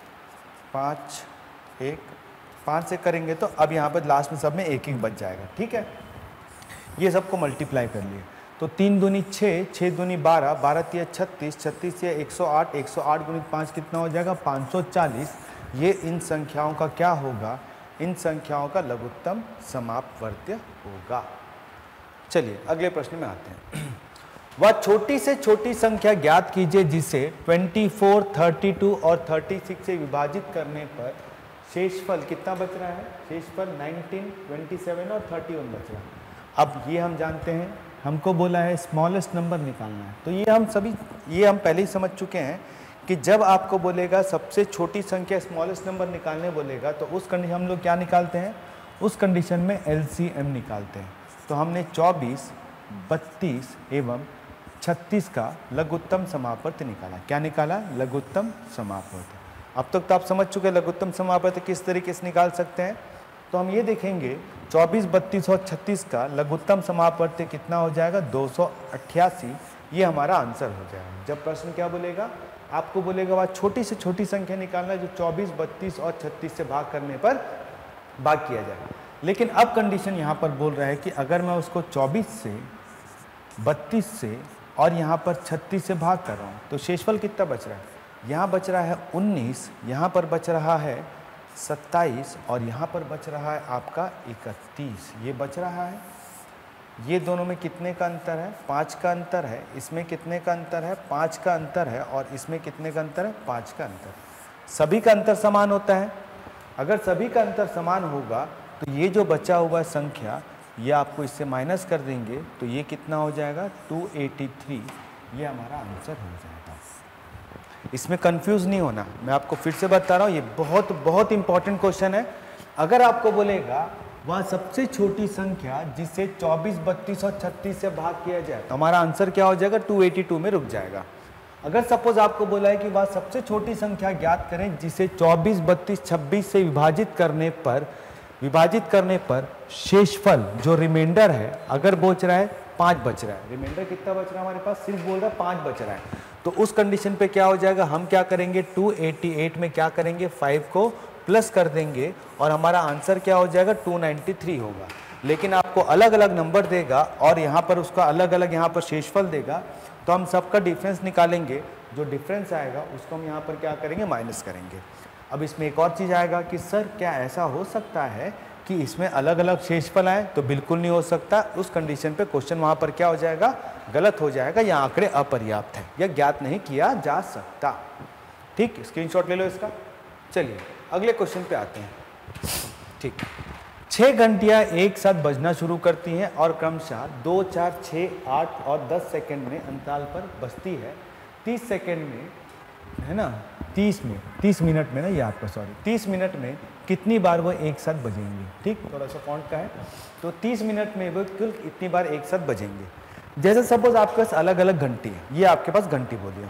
पाँच, एक, पाँच से करेंगे तो अब यहाँ पर लास्ट में सब में एक एक बच जाएगा, ठीक है। ये सबको मल्टीप्लाई कर लिए तो तीन दूनी छः, छः दूनी बारह, बारह तिया छत्तीस, छत्तीस से एक सौ आठ, एक सौ आठ गुणित पाँच कितना हो जाएगा, पाँच सौ चालीस। ये इन संख्याओं का क्या होगा, इन संख्याओं का लघुत्तम समापवर्त्य होगा। चलिए अगले प्रश्न में आते हैं। वह छोटी से छोटी संख्या ज्ञात कीजिए जिसे चौबीस, बत्तीस और छत्तीस से विभाजित करने पर शेषफल कितना बच रहा है, शेषफल उन्नीस, सत्ताईस और इकतीस बच रहा है। अब ये हम जानते हैं, हमको बोला है स्मॉलेस्ट नंबर निकालना है, तो ये हम सभी ये हम पहले ही समझ चुके हैं कि जब आपको बोलेगा सबसे छोटी संख्या स्मॉलेस्ट नंबर निकालने बोलेगा तो उस कंडीशन हम लोग क्या निकालते हैं, उस कंडीशन में एल सी एम निकालते हैं। तो हमने चौबीस, बत्तीस एवं छत्तीस का लघुत्तम समापवर्त्य निकाला। क्या निकाला, लघुत्तम समापवर्त्य। अब तक तो आप समझ चुके हैं लघुत्तम समापवर्त्य किस तरीके से निकाल सकते हैं। तो हम ये देखेंगे चौबीस, बत्तीस और छत्तीस का लघुत्तम समापवर्त्य कितना हो जाएगा, दो सौ अट्ठासी। ये हमारा आंसर हो जाएगा। जब प्रश्न क्या बोलेगा, आपको बोलेगा वह छोटी से छोटी संख्या निकालना जो चौबीस, बत्तीस और छत्तीस से भाग करने पर भाग किया जाए। लेकिन अब कंडीशन यहाँ पर बोल रहा है कि अगर मैं उसको चौबीस से, बत्तीस से और यहाँ पर छत्तीस से भाग कर रहा हूँ तो शेषफल कितना बच रहा है, यहाँ बच रहा है उन्नीस, यहाँ पर बच रहा है सत्ताईस और यहाँ पर बच रहा है आपका इकतीस। ये बच रहा है। ये दोनों में कितने का अंतर है, पाँच का अंतर है। इसमें कितने का अंतर है, पाँच का अंतर है। और इसमें कितने का अंतर है, पाँच का अंतर। सभी का अंतर समान होता है। अगर सभी का अंतर समान होगा तो ये जो बचा हुआ संख्या ये आपको इससे माइनस कर देंगे तो ये कितना हो जाएगा टू एटी थ्री, ये हमारा आंसर हो जाएगा। इसमें कंफ्यूज नहीं होना, मैं आपको फिर से बता रहा हूँ, ये बहुत बहुत इंपॉर्टेंट क्वेश्चन है। अगर आपको बोलेगा वह सबसे छोटी संख्या जिसे चौबीस, बत्तीस और छत्तीस से भाग किया जाए तो हमारा आंसर क्या हो जाएगा टू एटी टू में रुक जाएगा। अगर सपोज आपको बोला है कि वह सबसे छोटी संख्या ज्ञात करें जिसे चौबीस, बत्तीस, छब्बीस से विभाजित करने पर विभाजित करने पर शेषफल जो रिमाइंडर है अगर बच रहा है पाँच बच रहा है, रिमाइंडर कितना बच रहा है हमारे पास, सिर्फ बोल रहा है पाँच बच रहा है, तो उस कंडीशन पे क्या हो जाएगा, हम क्या करेंगे टू एटी एट में क्या करेंगे फाइव को प्लस कर देंगे और हमारा आंसर क्या हो जाएगा टू नाइन्टी थ्री होगा। लेकिन आपको अलग अलग नंबर देगा और यहाँ पर उसका अलग अलग यहाँ पर शेषफल देगा, तो हम सबका डिफरेंस निकालेंगे, जो डिफरेंस आएगा उसको हम यहाँ पर क्या करेंगे माइनस करेंगे। अब इसमें एक और चीज़ आएगा कि सर क्या ऐसा हो सकता है कि इसमें अलग अलग शेषफल आए, तो बिल्कुल नहीं हो सकता। उस कंडीशन पे क्वेश्चन वहाँ पर क्या हो जाएगा गलत हो जाएगा, या आंकड़े अपर्याप्त है या ज्ञात नहीं किया जा सकता। ठीक, स्क्रीनशॉट ले लो इसका। चलिए अगले क्वेश्चन पे आते हैं। ठीक, छः घंटियाँ एक साथ बजना शुरू करती हैं और क्रमशः दो, चार, छः, आठ और दस सेकंड में अंतराल पर बजती है। तीस सेकंड में है ना, तीस में तीस मिनट में ना ये आपका सॉरी तीस मिनट में कितनी बार वो एक साथ बजेंगी। ठीक, थोड़ा सा फॉन्ट का है, तो तीस मिनट में वो कुल इतनी बार एक साथ बजेंगे। जैसे सपोज आपके पास अलग अलग घंटी है, ये आपके पास घंटी बोलिए,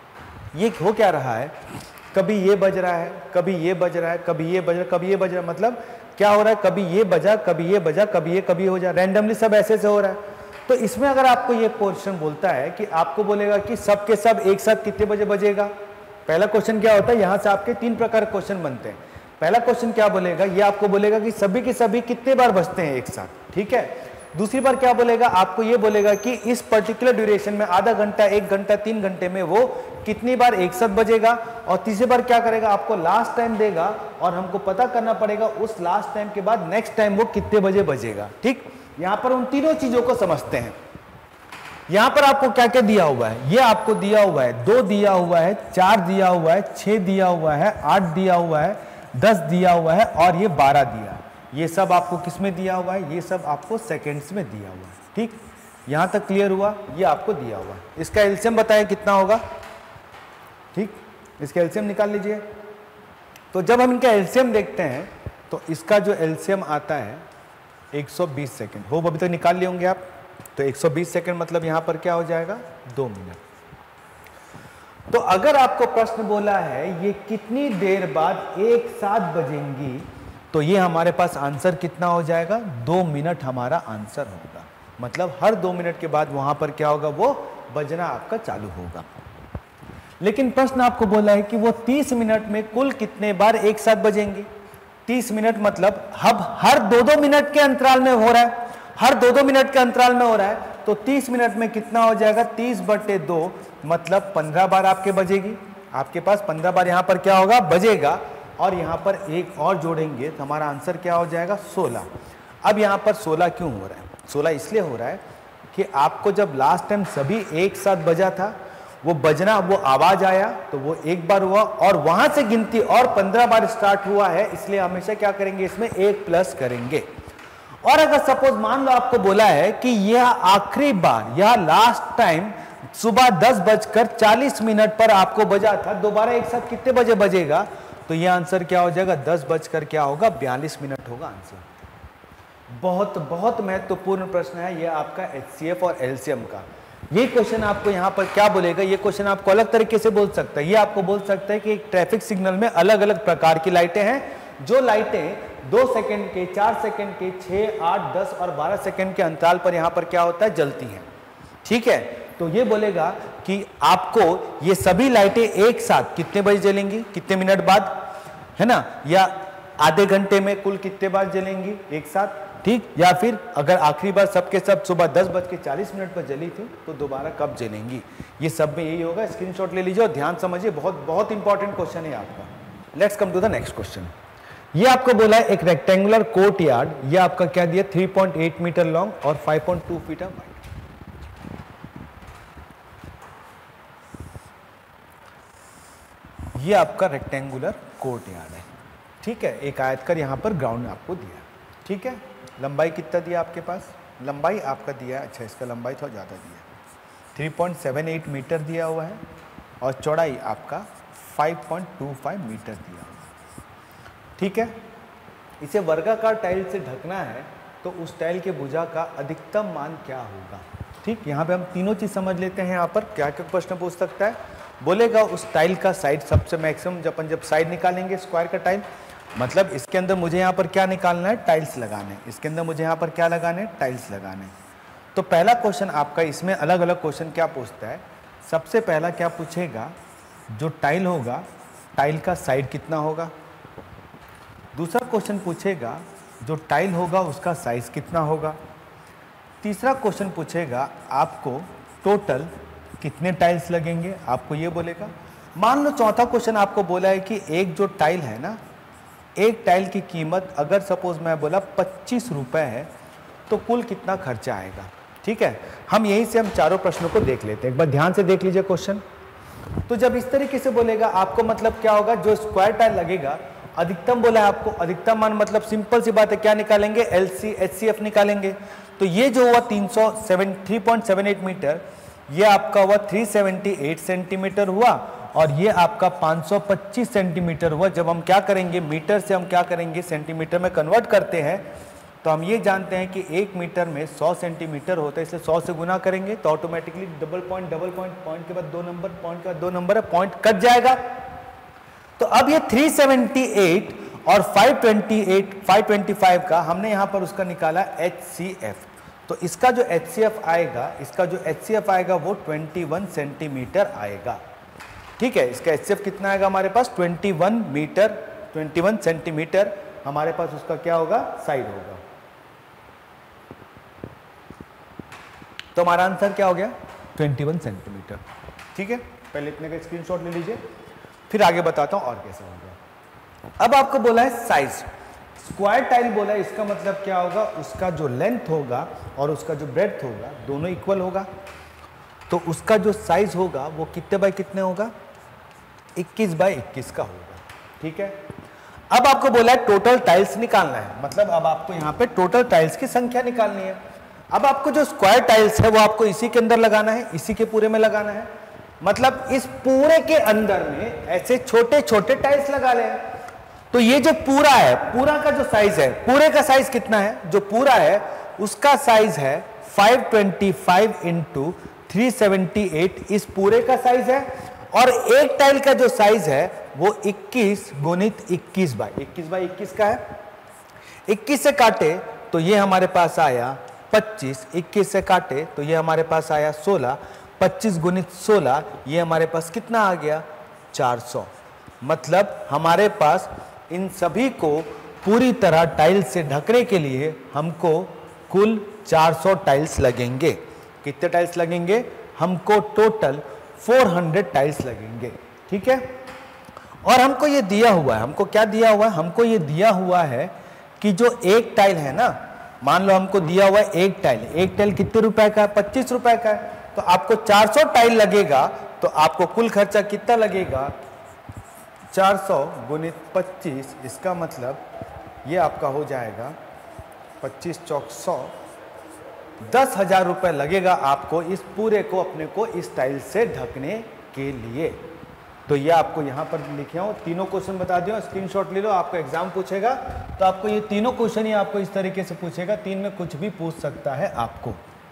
ये हो क्या रहा है, कभी ये बज रहा है, कभी ये बज रहा है, कभी ये बज रहा है, कभी ये बज रहा है, मतलब क्या हो रहा है, कभी ये बजा, कभी ये बजा, कभी ये कभी हो जा, रैंडमली सब ऐसे से हो रहा है। तो इसमें अगर आपको ये क्वेश्चन बोलता है कि आपको बोलेगा कि सब के सब एक साथ कितने बजे बजेगा, पहला क्वेश्चन क्या होता है, यहाँ से आपके तीन प्रकार के क्वेश्चन बनते हैं। पहला क्वेश्चन क्या बोलेगा, ये आपको बोलेगा कि सभी के सभी कितने बार बजते हैं एक साथ। ठीक है, दूसरी बार क्या बोलेगा, आपको ये बोलेगा कि इस पर्टिकुलर ड्यूरेशन में आधा घंटा, एक घंटा, तीन घंटे में वो कितनी बार एक साथ बजेगा। और तीसरी बार क्या करेगा, आपको लास्ट टाइम देगा और हमको पता करना पड़ेगा उस लास्ट टाइम के बाद नेक्स्ट टाइम वो कितने बजे बजेगा। ठीक, यहाँ पर उन तीनों चीजों को समझते हैं। यहाँ पर आपको क्या क्या दिया हुआ है, ये आपको दिया हुआ है दो दिया हुआ है, चार दिया हुआ है, छः दिया हुआ है, आठ दिया हुआ है, दस दिया हुआ है और ये बारह दिया है। ये सब आपको किस में दिया हुआ है, ये सब आपको सेकेंड्स में दिया हुआ है। ठीक, यहाँ तक क्लियर हुआ, ये आपको दिया हुआ है। इसका एलसीएम बताएं कितना होगा। ठीक, इसका एलसीएम निकाल लीजिए। तो जब हम इनका एलसीएम देखते हैं तो इसका जो एलसीएम आता है एक सौ बीस सेकंड, हो अभी तक निकाल लिए होंगे आप। तो एक सौ बीस सेकंड मतलब यहाँ पर क्या हो जाएगा दो मिनट। तो अगर आपको प्रश्न बोला है ये कितनी देर बाद एक साथ बजेंगी, तो ये हमारे पास आंसर कितना हो जाएगा, दो मिनट हमारा आंसर होगा। मतलब हर दो मिनट के बाद वहां पर क्या होगा, वो बजना आपका चालू होगा। लेकिन प्रश्न आपको बोला है कि वो तीस मिनट में कुल कितने बार एक साथ बजेंगे। तीस मिनट मतलब अब हर दो दो मिनट के अंतराल में हो रहा है, हर दो दो मिनट के अंतराल में हो रहा है, तो तीस मिनट में कितना हो जाएगा, तीस बटे दो मतलब पंद्रह बार आपके बजेगी। आपके पास पंद्रह बार यहाँ पर क्या होगा बजेगा, और यहाँ पर एक और जोड़ेंगे तो हमारा आंसर क्या हो जाएगा सोलह। अब यहाँ पर सोलह क्यों हो रहा है, सोलह इसलिए हो रहा है कि आपको जब लास्ट टाइम सभी एक साथ बजा था, वो बजना, वो आवाज आया तो वो एक बार हुआ और वहां से गिनती और पंद्रह बार स्टार्ट हुआ है, इसलिए हमेशा क्या करेंगे इसमें एक प्लस करेंगे। और अगर सपोज मान लो आपको बोला है कि यह आखिरी बार, यह लास्ट टाइम सुबह दस बजकर चालीस मिनट पर आपको बजा था, दोबारा एक साथ कितने बजे बजेगा, तो यह आंसर क्या हो जाएगा, दस बजकर क्या होगा बयालीस मिनट होगा आंसर। बहुत बहुत महत्वपूर्ण प्रश्न है यह आपका एचसीएफ और एलसीएम का। ये क्वेश्चन आपको यहाँ पर क्या बोलेगा, ये क्वेश्चन आपको अलग तरीके से बोल सकता है। ये आपको बोल सकता है कि एक ट्रैफिक सिग्नल में अलग अलग प्रकार की लाइटें हैं, जो लाइटें दो सेकंड के, चार सेकंड के, छः, आठ, दस और बारह सेकंड के अंतराल पर यहाँ पर क्या होता है जलती हैं। ठीक है, तो ये बोलेगा कि आपको ये सभी लाइटें एक साथ कितने बजे जलेंगी, कितने मिनट बाद, है ना, या आधे घंटे में कुल कितने बार जलेंगी एक साथ। ठीक, या फिर अगर आखिरी बार सबके सब सुबह दस बज के चालीस मिनट पर जली थी तो दोबारा कब जलेंगी। ये सब में यही होगा, स्क्रीनशॉट ले लीजिए और ध्यान समझिए, बहुत बहुत इंपॉर्टेंट क्वेश्चन है आपका। Let's come to the next question. ये आपको बोला है एक रेक्टेंगुलर कोर्ट यार्ड, ये आपका क्या दिया, three point eight meter long और five point two feet wide. ये आपका रेक्टेंगुलर कोर्ट यार्ड है। ठीक है, एक आयतकार यहां पर ग्राउंड आपको दिया। ठीक है। लंबाई कितना दिया आपके पास, लंबाई आपका दिया है, अच्छा इसका लंबाई थोड़ा ज़्यादा दिया है, three point seven eight meter दिया हुआ है और चौड़ाई आपका five point two five meter दिया हुआ है। ठीक है, इसे वर्गाकार टाइल से ढकना है तो उस टाइल के भुजा का अधिकतम मान क्या होगा। ठीक, यहाँ पे हम तीनों चीज़ समझ लेते हैं। यहाँ पर क्या क्या प्रश्न पूछ सकता है, बोलेगा उस टाइल का साइड सबसे मैक्सिमम, जब अपन जब साइड निकालेंगे स्क्वायर का टाइल, मतलब इसके अंदर मुझे यहाँ पर क्या निकालना है, टाइल्स लगाने, इसके अंदर मुझे यहाँ पर क्या लगाने, टाइल्स लगाने। तो पहला क्वेश्चन आपका इसमें अलग अलग क्वेश्चन क्या पूछता है, सबसे पहला क्या पूछेगा, जो टाइल होगा टाइल का साइड कितना होगा। दूसरा क्वेश्चन पूछेगा जो टाइल होगा उसका साइज कितना होगा। तीसरा क्वेश्चन पूछेगा आपको टोटल कितने टाइल्स लगेंगे, आपको ये बोलेगा। मान लो चौथा क्वेश्चन आपको बोला है कि एक जो टाइल है ना, एक टाइल की कीमत अगर सपोज मैं बोला पच्चीस रुपए है तो कुल कितना खर्चा आएगा। ठीक है, हम यहीं से हम चारों प्रश्नों को देख लेते हैं, एक बार ध्यान से देख लीजिए क्वेश्चन। तो जब इस तरीके से बोलेगा आपको मतलब क्या होगा, जो स्क्वायर टाइल लगेगा अधिकतम बोला है आपको, अधिकतम मान मतलब सिंपल सी बात है, क्या निकालेंगे, L C H C F निकालेंगे। तो ये जो हुआ तीन सौ seven three point seven eight meter, ये आपका हुआ तीन सौ अठहत्तर सेंटीमीटर हुआ और ये आपका पाँच सौ पच्चीस सेंटीमीटर हुआ। जब हम क्या करेंगे, मीटर से हम क्या करेंगे, सेंटीमीटर में कन्वर्ट करते हैं, तो हम ये जानते हैं कि एक मीटर में सौ सेंटीमीटर होता है, इसलिए सौ से गुना करेंगे तो automatically double point double point point के बाद दो नंबर, पॉइंट के बाद दो नंबर है, पॉइंट कट जाएगा। तो अब ये तीन सौ अठहत्तर और पाँच सौ अट्ठाईस पाँच सौ पच्चीस का हमने यहाँ पर उसका निकाला एच सी एफ। तो इसका जो एच सी एफ आएगा, इसका जो एच सी एफ आएगा वो इक्कीस सेंटीमीटर आएगा। ठीक है, इसका एच सी एफ कितना आएगा हमारे पास, इक्कीस मीटर, इक्कीस सेंटीमीटर हमारे पास उसका क्या होगा, साइड होगा। तो हमारा आंसर क्या हो गया, इक्कीस सेंटीमीटर। ठीक है, पहले इतने का स्क्रीनशॉट ले लीजिए, फिर आगे बताता हूं और कैसे हो गया। अब आपको बोला है साइज, स्क्वायर टाइल बोला है, इसका मतलब क्या होगा, उसका जो लेंथ होगा और उसका जो ब्रेड्थ होगा दोनों इक्वल होगा। तो उसका जो साइज होगा वो कितने बाय कितने होगा, इक्कीस बाय इक्कीस का होगा। ठीक है, अब आपको बोला है टोटल टाइल्स निकालना है, मतलब अब आपको यहाँ पे टोटल टाइल्स की संख्या निकालनी है। अब आपको जो स्क्वायर टाइल्स है वो आपको इसी के अंदर लगाना है, इसी के पूरे में लगाना है, मतलब इस पूरे के अंदर में ऐसे छोटे छोटे टाइल्स लगा ले। तो ये जो पूरा है, पूरा का जो साइज है, पूरे का साइज कितना है, जो पूरा है उसका साइज है पाँच सौ पच्चीस इंटू तीन सौ अठहत्तर, इस पूरे का साइज है। और एक टाइल का जो साइज है वो इक्कीस गुणित इक्कीस बाई इक्कीस बाई इक्कीस का है। इक्कीस से काटे तो ये हमारे पास आया पच्चीस, इक्कीस से काटे तो ये हमारे पास आया सोलह, पच्चीस गुणित सोलह ये हमारे पास कितना आ गया, चार सौ। मतलब हमारे पास इन सभी को पूरी तरह टाइल्स से ढकने के लिए हमको कुल चार सौ टाइल्स लगेंगे। कितने टाइल्स लगेंगे, हमको टोटल चार सौ टाइल्स लगेंगे। ठीक है, और हमको ये दिया हुआ है, हमको क्या दिया हुआ है, हमको ये दिया हुआ है कि जो एक टाइल है ना, मान लो हमको दिया हुआ है एक टाइल, एक टाइल कितने रुपए का है, पच्चीस रुपए का है। तो आपको चार सौ टाइल लगेगा तो आपको कुल खर्चा कितना लगेगा, चार सौ गुणित पच्चीस, इसका मतलब ये आपका हो जाएगा पच्चीस चौक सौ, दस हजार रुपये लगेगा आपको इस पूरे को अपने को इस टाइल से ढकने के लिए। तो ये आपको यहाँ पर लिखे हो, तीनों क्वेश्चन बता दियो, स्क्रीनशॉट ले लो, आपको एग्जाम पूछेगा तो आपको ये तीनों क्वेश्चन ही आपको इस तरीके से पूछेगा, तीन में कुछ भी पूछ सकता है आपको।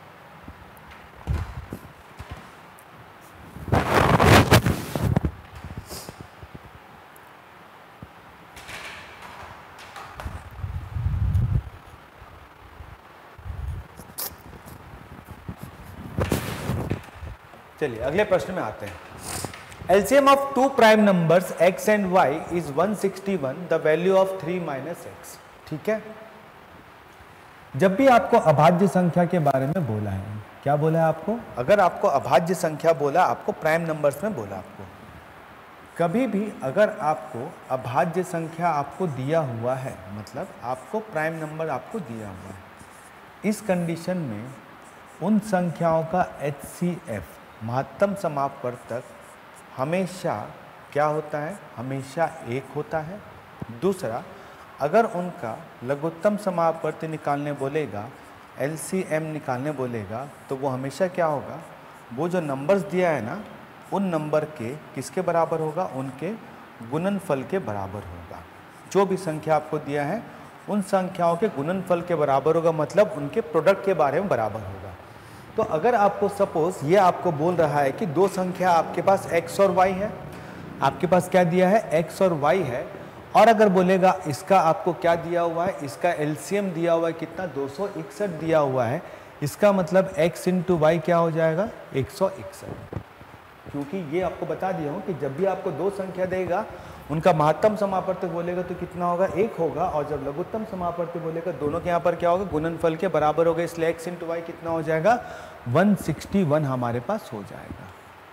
चलिए अगले प्रश्न में आते हैं। LCM of two prime numbers x and y is one sixty one, the value of three minus x. ठीक है, जब भी आपको अभाज्य संख्या के बारे में बोला है, क्या बोला है आपको, अगर आपको अभाज्य संख्या बोला, आपको प्राइम नंबर्स में बोला, आपको कभी भी अगर आपको अभाज्य संख्या आपको दिया हुआ है, मतलब आपको प्राइम नंबर आपको दिया हुआ है, इस कंडीशन में उन संख्याओं का एच सी एफ महत्तम समापवर्तक हमेशा क्या होता है, हमेशा एक होता है। दूसरा, अगर उनका लघुत्तम समापवर्ती निकालने बोलेगा, एलसीएम निकालने बोलेगा, तो वो हमेशा क्या होगा, वो जो नंबर्स दिया है ना, उन नंबर के किसके बराबर होगा, उनके गुणनफल के बराबर होगा। जो भी संख्या आपको दिया है उन संख्याओं के गुणनफल के बराबर होगा, मतलब उनके प्रोडक्ट के बारे में बराबर होगा। तो अगर आपको सपोज ये आपको बोल रहा है कि दो संख्या आपके पास x और y है, आपके पास क्या दिया है, x और y है, और अगर बोलेगा इसका आपको क्या दिया हुआ है, इसका एलसीएम दिया हुआ है कितना, दो सौ इकसठ दिया हुआ है, इसका मतलब x इंटू वाई क्या हो जाएगा, एक सौ इकसठ। क्योंकि ये आपको बता दिया हूँ कि जब भी आपको दो संख्या देगा उनका महत्तम समापवर्तक बोलेगा तो कितना होगा, एक होगा, और जब लघुत्तम समापवर्तक बोलेगा दोनों के यहाँ पर क्या होगा, गुणनफल के बराबर होगा, इसलिए x इंटू वाई कितना हो जाएगा, एक सौ इकसठ हमारे पास हो जाएगा।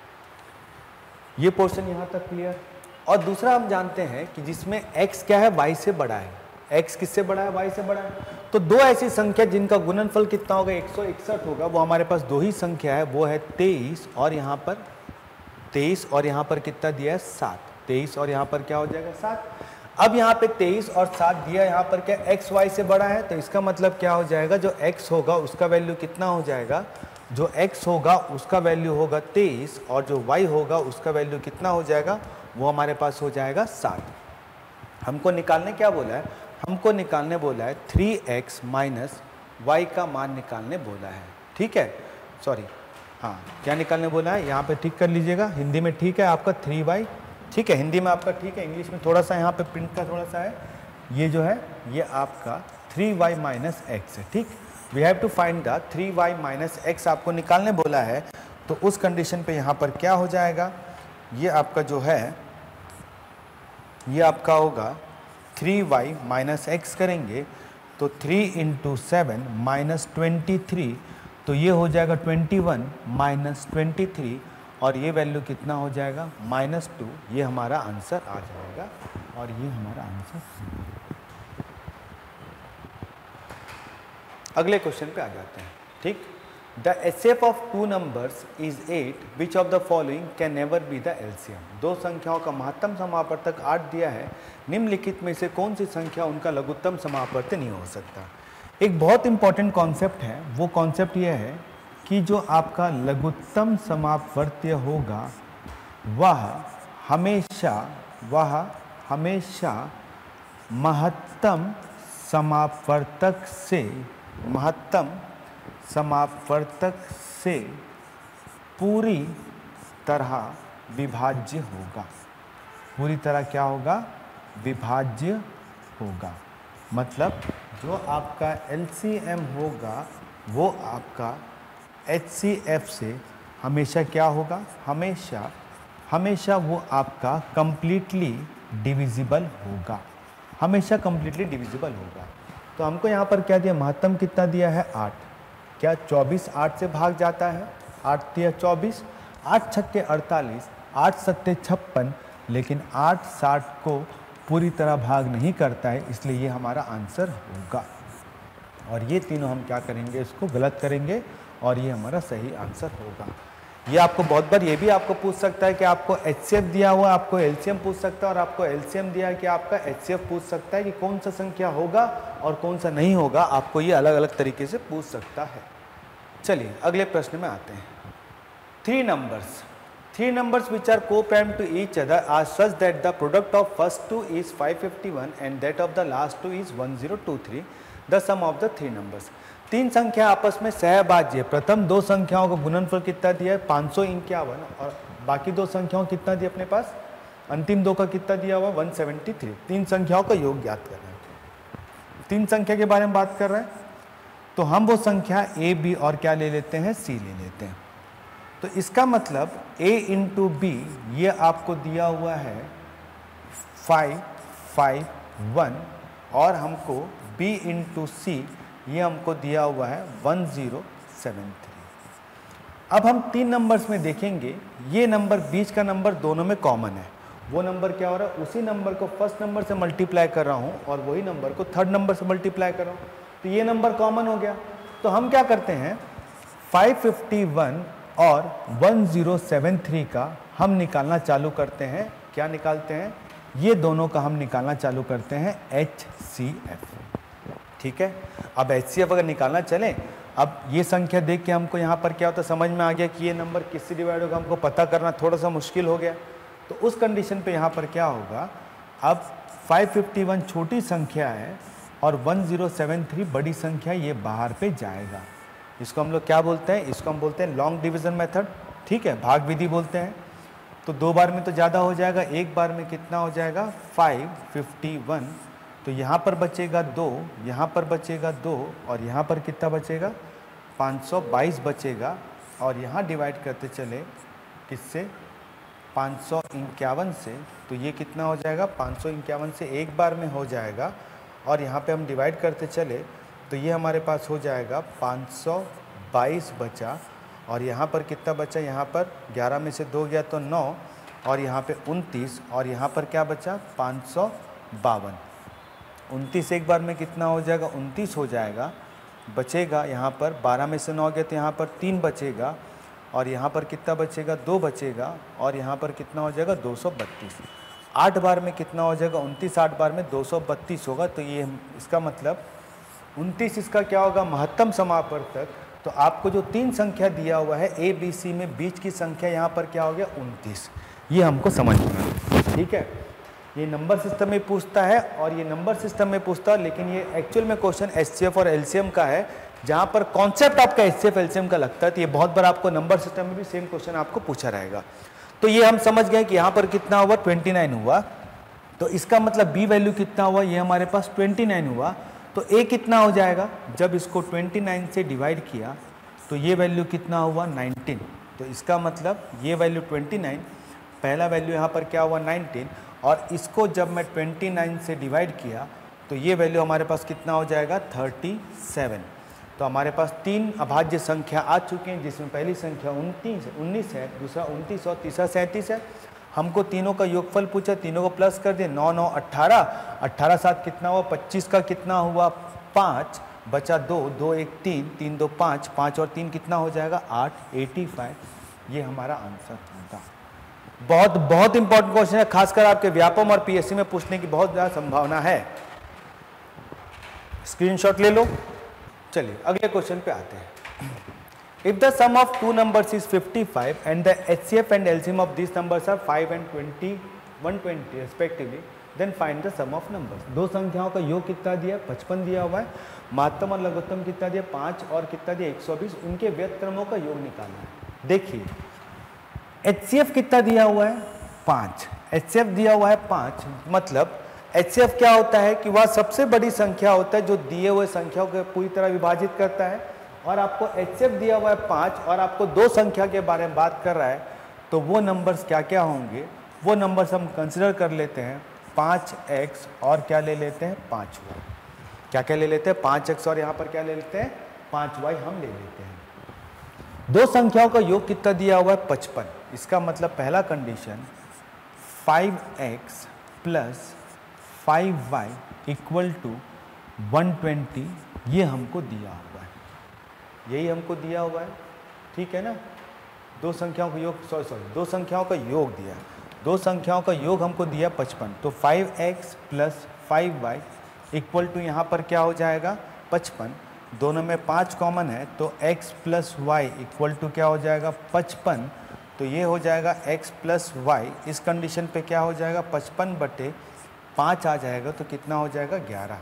ये पोर्शन यहाँ तक क्लियर। और दूसरा हम जानते हैं कि जिसमें x क्या है, y से बड़ा है, x किससे बड़ा है, y से बड़ा है, तो दो ऐसी संख्या जिनका गुणनफल कितना होगा, एक सौ इकसठ होगा, वो हमारे पास दो ही संख्या है, वो है तेईस और यहाँ पर तेईस और यहाँ पर कितना दिया है, सात, तेईस और यहाँ पर क्या हो जाएगा, सात। अब यहाँ पे तेईस और सात दिया, यहाँ पर क्या x y से बड़ा है, तो इसका मतलब क्या हो जाएगा, जो x होगा उसका वैल्यू कितना हो जाएगा, जो x होगा उसका वैल्यू होगा तेईस, और जो y होगा उसका वैल्यू कितना हो जाएगा, वो हमारे पास हो जाएगा सात। हमको निकालने क्या बोला है, हमको निकालने बोला है थ्री एक्स माइनस वाई का मान निकालने बोला है। ठीक है, सॉरी, हाँ, क्या निकालने बोला है, यहाँ पे ठीक कर लीजिएगा, हिंदी में ठीक है आपका थ्री वाई, ठीक है, हिंदी में आपका ठीक है, इंग्लिश में थोड़ा सा यहाँ पे प्रिंट का थोड़ा सा है, ये जो है ये आपका थ्री वाई माइनस एक्स है। ठीक, we have to find the three y minus x आपको निकालने बोला है, तो उस कंडीशन पे यहाँ पर क्या हो जाएगा, ये आपका जो है ये आपका होगा थ्री वाई माइनस एक्स करेंगे तो three into seven minus twenty three, तो ये हो जाएगा twenty one minus twenty three, और ये वैल्यू कितना हो जाएगा, माइनस टू। ये हमारा आंसर आ जाएगा, और ये हमारा आंसर। अगले क्वेश्चन पे आ जाते हैं। ठीक, the H C F of two numbers is eight, which of the following can never be the LCM. दो संख्याओं का महत्तम समापवर्तक आठ दिया है, निम्नलिखित में से कौन सी संख्या उनका लघुत्तम समापवर्तक नहीं हो सकता। एक बहुत इंपॉर्टेंट कॉन्सेप्ट है, वो कॉन्सेप्ट ये है कि जो आपका लघुत्तम समापवर्त्य होगा वह हमेशा वह हमेशा महत्तम समापवर्तक से महत्तम समापवर्तक से पूरी तरह विभाज्य होगा। पूरी तरह क्या होगा, विभाज्य होगा। मतलब जो आपका एल सी एम होगा वो आपका एच सी एफ से हमेशा क्या होगा, हमेशा हमेशा वो आपका कंप्लीटली डिविजिबल होगा, हमेशा कंप्लीटली डिविजिबल होगा। तो हमको यहाँ पर क्या दिया, महत्तम कितना दिया है, आठ। क्या चौबीस आठ से भाग जाता है, आठ दिया चौबीस, आठ छक्के अड़तालीस, आठ सत्ते छप्पन, लेकिन आठ साठ को पूरी तरह भाग नहीं करता है, इसलिए ये हमारा आंसर होगा। और ये तीनों हम क्या करेंगे, इसको गलत करेंगे और ये हमारा सही आंसर होगा। ये आपको बहुत बार ये भी आपको पूछ सकता है कि आपको एच सी एफ दिया हुआ, आपको एल सी एम पूछ सकता है, और आपको एल सी एम दिया है कि आपका एच सी एफ पूछ सकता है कि कौन सा संख्या होगा और कौन सा नहीं होगा, आपको ये अलग अलग तरीके से पूछ सकता है। चलिए अगले प्रश्न में आते हैं। Three numbers three numbers which are co-prime to each other are such that the product of first two is five fifty-one and that of the last two is one zero two three, the sum of the three numbers। तीन संख्या आपस में सहभाज्य, प्रथम दो संख्याओं का गुणनफल कितना दिया है, पाँच सौ इक्यावन, और बाकी दो संख्याओं कितना दिया अपने पास, अंतिम दो का कितना दिया हुआ, एक सौ तिहत्तर। तीन संख्याओं का योग ज्ञात कर रहे हैं। तीन संख्या के बारे में बात कर रहे हैं, तो हम वो संख्या ए बी और क्या ले लेते हैं, सी ले लेते हैं। तो इसका मतलब a इंटू बी ये आपको दिया हुआ है फाइव फाइव वन, और हमको b इंटू सी ये हमको दिया हुआ है वन ज़ीरो सेवन थ्री। अब हम तीन नंबर्स में देखेंगे, ये नंबर बीच का नंबर दोनों में कॉमन है। वो नंबर क्या हो रहा है, उसी नंबर को फर्स्ट नंबर से मल्टीप्लाई कर रहा हूँ और वही नंबर को थर्ड नंबर से मल्टीप्लाई कर रहा हूँ, तो ये नंबर कॉमन हो गया। तो हम क्या करते हैं, फाइव फिफ्टी वन और वन ज़ीरो सेवन थ्री का हम निकालना चालू करते हैं। क्या निकालते हैं, ये दोनों का हम निकालना चालू करते हैं एच सी एफ। ठीक है, अब एच सी एफ अगर निकालना चले, अब ये संख्या देख के हमको यहाँ पर क्या होता है, समझ में आ गया कि ये नंबर किससे डिवाइड होगा, हमको पता करना थोड़ा सा मुश्किल हो गया। तो उस कंडीशन पे यहाँ पर क्या होगा, अब फाइव फिफ्टी वन छोटी संख्या है और वन ज़ीरो सेवन थ्री बड़ी संख्या, ये बाहर पे जाएगा। इसको हम लोग क्या बोलते हैं, इसको हम बोलते हैं लॉन्ग डिवीज़न मेथड। ठीक है, भाग विधि बोलते हैं। तो दो बार में तो ज़्यादा हो जाएगा, एक बार में कितना हो जाएगा फाइव फिफ्टी वन। तो यहाँ पर बचेगा दो, यहाँ पर बचेगा दो, और यहाँ पर कितना बचेगा पाँच सौ बाईस बचेगा। और यहाँ डिवाइड करते चले किससे, पाँच सौ इक्यावन से। तो ये कितना हो जाएगा, पाँच सौ इक्यावन से एक बार में हो जाएगा। और यहाँ पे हम डिवाइड करते चले तो ये हमारे पास हो जाएगा पाँच सौ बाईस बचा। और यहाँ पर कितना बचा, यहाँ पर ग्यारह में से दो गया तो नौ, और यहाँ पे उनतीस, और यहाँ पर क्या बचा पाँच सौ बावन। उनतीस एक बार में कितना हो जाएगा, उनतीस हो जाएगा। बचेगा यहाँ पर बारह में से नौ गया तो यहाँ पर तीन बचेगा, और यहाँ पर कितना बचेगा, दो बचेगा, और यहाँ पर कितना हो जाएगा दो सौ बत्तीस। आठ बार में कितना हो जाएगा, उनतीस आठ बार में दो सौ बत्तीस होगा। तो ये इसका मतलब उनतीस इसका क्या होगा, महत्तम समापवर्तक। तो आपको जो तीन संख्या दिया हुआ है ए बी सी में, बीच की संख्या यहाँ पर क्या हो गया उनतीस। ये हमको समझ में आया। ठीक है, ये नंबर सिस्टम में पूछता है और ये नंबर सिस्टम में पूछता है, लेकिन ये एक्चुअल में क्वेश्चन एच सी एफ और एल सी एम का है, जहाँ पर कॉन्सेप्ट आपका H C F L C M का लगता है। तो ये बहुत बार आपको नंबर सिस्टम में भी सेम क्वेश्चन आपको पूछा रहेगा। तो ये हम समझ गए कि यहाँ पर कितना हुआ, ट्वेंटी नाइन हुआ। तो इसका मतलब बी वैल्यू कितना हुआ, ये हमारे पास ट्वेंटी नाइन हुआ। तो ए कितना हो जाएगा, जब इसको ट्वेंटी नाइन से डिवाइड किया तो ये वैल्यू कितना हुआ नाइनटीन। तो इसका मतलब ये वैल्यू ट्वेंटी नाइन, पहला वैल्यू यहाँ पर क्या हुआ नाइनटीन, और इसको जब मैं ट्वेंटी नाइन से डिवाइड किया तो ये वैल्यू हमारे पास कितना हो जाएगा थर्टी सेवन। तो हमारे पास तीन अभाज्य संख्या आ चुके हैं, जिसमें पहली संख्या उनतीस उन्नीस है, दूसरा उनतीस और तीसरा सैंतीस है। हमको तीनों का योगफल पूछा, तीनों को प्लस कर दिए, नौ नौ अट्ठारह, अट्ठारह सात कितना हुआ पच्चीस, का कितना हुआ पाँच, बचा दो, दो एक तीन, तीन दो पाँच, पाँच और तीन कितना हो जाएगा आठ, एटी फाइव। ये हमारा आंसर होगा। बहुत बहुत इंपॉर्टेंट क्वेश्चन है, खासकर आपके व्यापम और पीएससी में पूछने की बहुत ज़्यादा संभावना है। स्क्रीनशॉट ले लो। चलिए अगले क्वेश्चन पे आते हैं। If the sum of two numbers is fifty-five and the H C F and L C M of these numbers are five and twenty, one hundred twenty respectively, then find the sum of numbers। दो संख्याओं का योग कितना दिया है, पचपन दिया हुआ है। महत्तम और लघुत्तम कितना दिया, पाँच, और कितना दिया एक सौ बीस। उनके व्यस्तक्रमों का योग निकालना है। देखिए H C F कितना दिया हुआ है, पाँच। H C F दिया हुआ है पाँच, मतलब H C F क्या होता है कि वह सबसे बड़ी संख्या होता है जो दिए हुए संख्याओं को पूरी तरह विभाजित करता है। और आपको H C F दिया हुआ है पाँच, और आपको दो संख्या के बारे में बात कर रहा है, तो वो नंबर्स क्या क्या होंगे, वो नंबर्स हम कंसिडर कर लेते हैं पाँच एक्स और क्या ले लेते हैं पाँच वाई। क्या क्या ले लेते हैं, पाँच एक्स और यहाँ पर क्या ले लेते हैं पाँच वाई हम ले लेते हैं। दो संख्याओं का योग कितना दिया हुआ है पचपन। इसका मतलब पहला condition five x plus five y equal to one twenty, ये हमको दिया हुआ है, यही हमको दिया हुआ है। ठीक है ना, दो संख्याओं का योग सॉरी सॉरी दो संख्याओं का योग दिया, दो संख्याओं का योग हमको दिया पचपन। तो five x plus five y equal to यहाँ पर क्या हो जाएगा पचपन। दोनों में पाँच कॉमन है, तो x plus y equal to क्या हो जाएगा पचपन। तो ये हो जाएगा x प्लस वाई, इस कंडीशन पे क्या हो जाएगा पचपन बटे पाँच आ जाएगा, तो कितना हो जाएगा ग्यारह।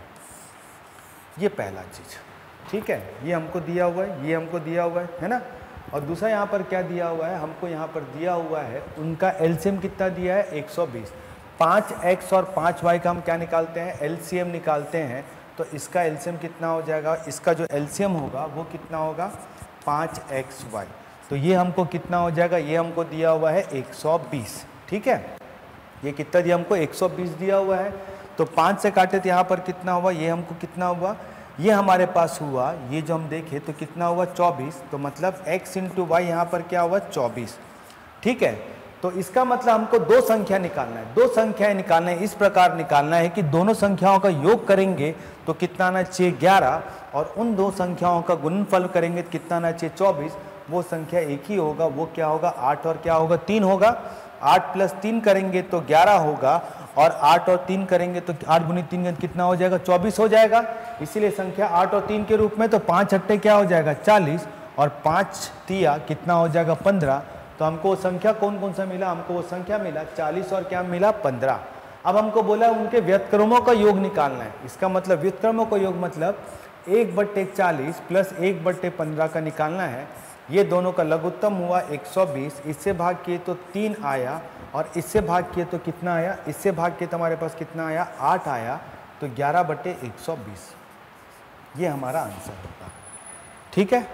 ये पहला चीज़। ठीक है, ये हमको दिया हुआ है, ये हमको दिया हुआ है, है ना। और दूसरा यहाँ पर क्या दिया हुआ है, हमको यहाँ पर दिया हुआ है उनका एलसीएम कितना दिया है एक सौ बीस। पाँच एक्स और पाँच वाई का हम क्या निकालते हैं एलसीएम निकालते हैं। तो इसका एलसीएम कितना हो जाएगा, इसका जो एलसीएम होगा वो कितना होगा पाँच एक्स वाई। तो ये हमको कितना हो जाएगा, ये हमको दिया हुआ है एक सौ बीस। ठीक है, ये कितना दिया हमको एक सौ बीस दिया हुआ है। तो पाँच से काटे तो यहाँ पर कितना हुआ, ये हमको कितना हुआ, ये हमारे पास हुआ, ये जो हम देखें तो कितना हुआ चौबीस। तो मतलब x इंटू वाई यहाँ पर क्या हुआ चौबीस। ठीक है, तो इसका मतलब हमको दो संख्या निकालना है, दो संख्याएं निकालना है। इस प्रकार निकालना है कि दोनों संख्याओं का योग करेंगे तो कितना आना चाहिए ग्यारह, और उन दो संख्याओं का गुणनफल करेंगे तो कितना आना चाहिए चौबीस। वो संख्या एक ही होगा, वो क्या होगा आठ और क्या होगा तीन होगा। आठ प्लस तीन करेंगे तो ग्यारह होगा, और आठ और तीन करेंगे तो आठ गुनी तीन कितना हो जाएगा, चौबीस हो जाएगा। इसीलिए संख्या आठ और तीन के रूप में, तो पाँच अट्ठे क्या हो जाएगा, चालीस, और पाँच तिया कितना हो जाएगा, पंद्रह। तो हमको वो संख्या कौन कौन सा मिला, हमको वो संख्या मिला चालीस और क्या मिला, पंद्रह। अब हमको बोला उनके व्युत्क्रमों का योग निकालना है। इसका मतलब व्युत्क्रमों का योग मतलब एक बट्टे चालीस प्लस एक बट्टे पंद्रह का निकालना है। ये दोनों का लघुत्तम हुआ एक सौ बीस, इससे भाग किए तो तीन आया, और इससे भाग किए तो कितना आया, इससे भाग किए तो हमारे पास कितना आया, आठ आया, तो ग्यारह बट्टे एक सौ बीस, ये हमारा आंसर होगा। ठीक है,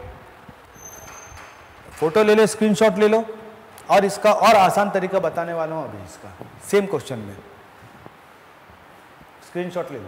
फोटो ले लो, स्क्रीनशॉट ले लो, और इसका और आसान तरीका बताने वाला हूं अभी। इसका सेम क्वेश्चन में स्क्रीनशॉट ले लो।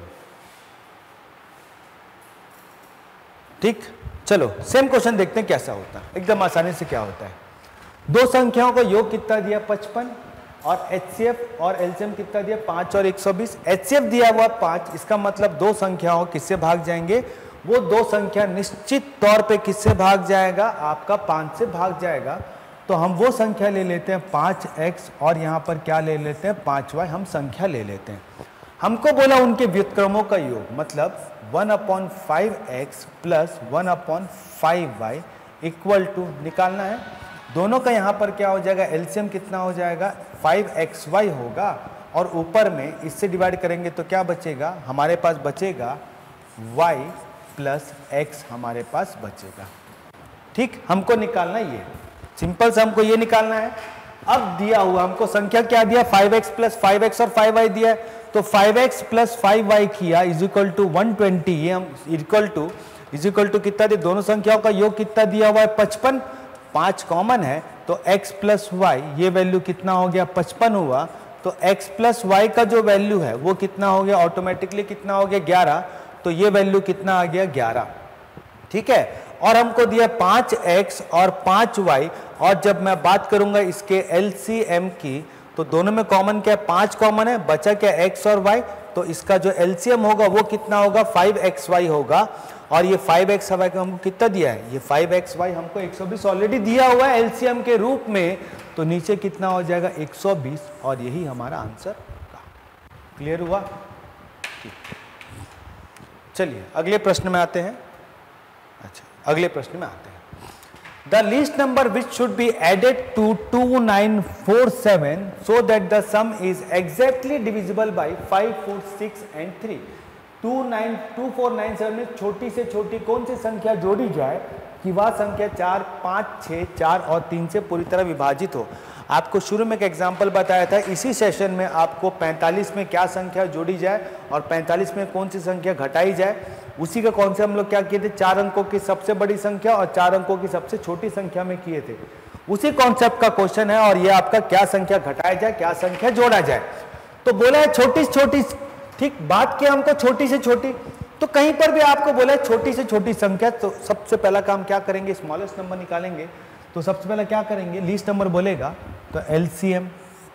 ठीक, चलो सेम क्वेश्चन देखते हैं कैसा होता है, एकदम आसानी से क्या होता है। दो संख्याओं का योग कितना दिया, पचपन, और एचसीएफ और एलसीएम कितना दिया, पाँच और एक सौ बीस। एचसीएफ दिया हुआ पाँच, इसका मतलब दो संख्याओं किससे भाग जाएंगे, वो दो संख्या निश्चित तौर पे किससे भाग जाएगा, आपका पाँच से भाग जाएगा। तो हम वो संख्या ले लेते हैं पाँच एक्स, और यहाँ पर क्या ले लेते हैं, पाँच वाई, हम संख्या ले लेते हैं। हमको बोला उनके व्युत्क्रमों का योग, मतलब one upon five x plus one upon five y equal to निकालना है। दोनों का यहाँ पर क्या हो जाएगा, एलसीएम कितना हो जाएगा, फाइव एक्स वाई होगा, और ऊपर में इससे डिवाइड करेंगे तो क्या बचेगा, हमारे पास बचेगा y प्लस एक्स हमारे पास बचेगा। ठीक, हमको निकालना ये सिंपल से, हमको ये निकालना है। अब दिया हुआ हमको संख्या क्या दिया, five x plus five x और फाइव वाई दिया है, तो five x plus five y किया is equal to one twenty, ये हम equal to is equal to कितना दिया, दोनों संख्याओं का योग कितना दिया हुआ है, पचपन, पाँच कॉमन है, तो x प्लस वाई ये वैल्यू कितना हो गया, पचपन हुआ, तो x प्लस वाई का जो वैल्यू है वो कितना हो गया, ऑटोमेटिकली कितना हो गया, ग्यारह, तो ये वैल्यू कितना आ गया, ग्यारह। ठीक है, और हमको दिया पाँच एक्स और पाँच वाई, और जब मैं बात करूंगा इसके एलसीएम की, तो दोनों में कॉमन क्या है, पाँच कॉमन है, बचा क्या x और y, तो इसका जो एलसीएम होगा वो कितना होगा, फाइव एक्स वाई होगा। और ये फाइव एक्स वाई को हमको कितना दिया है, ये फाइव एक्स वाई हमको एक सौ बीस ऑलरेडी दिया हुआ है एलसीएम के रूप में, तो नीचे कितना हो जाएगा, एक सौ बीस, और यही हमारा आंसर होगा। क्लियर हुआ? चलिए अगले प्रश्न में आते हैं। अच्छा, अगले प्रश्न में आते हैं। The least number which should be added to two nine four seven so that the sum is exactly divisible by five, four, six and three. two nine two four nine seven में छोटी से छोटी कौन सी संख्या जोड़ी जाए कि वह संख्या चार, पाँच, छः, चार और तीन से पूरी तरह विभाजित हो। आपको शुरू में एक एग्जाम्पल बताया था, इसी सेशन में आपको पैंतालीस में क्या संख्या जोड़ी जाए और पैंतालीस में कौन सी संख्या घटाई जाए, उसी का कॉन्सेप्ट हम लोग क्या किए थे, चार अंकों की सबसे बड़ी संख्या और चार अंकों की सबसे छोटी संख्या में किए थे। उसी कॉन्सेप्ट का क्वेश्चन है, और ये आपका क्या संख्या घटाया जाए, क्या संख्या जोड़ा जाए। तो बोला है छोटी से छोटी, ठीक, बात किया हमको छोटी से छोटी, तो कहीं पर भी आपको बोला है छोटी से छोटी संख्या, तो सबसे पहला काम क्या करेंगे, स्मॉलेस्ट नंबर निकालेंगे। तो सबसे पहले क्या करेंगे, लीस्ट नंबर बोलेगा तो एलसीएम,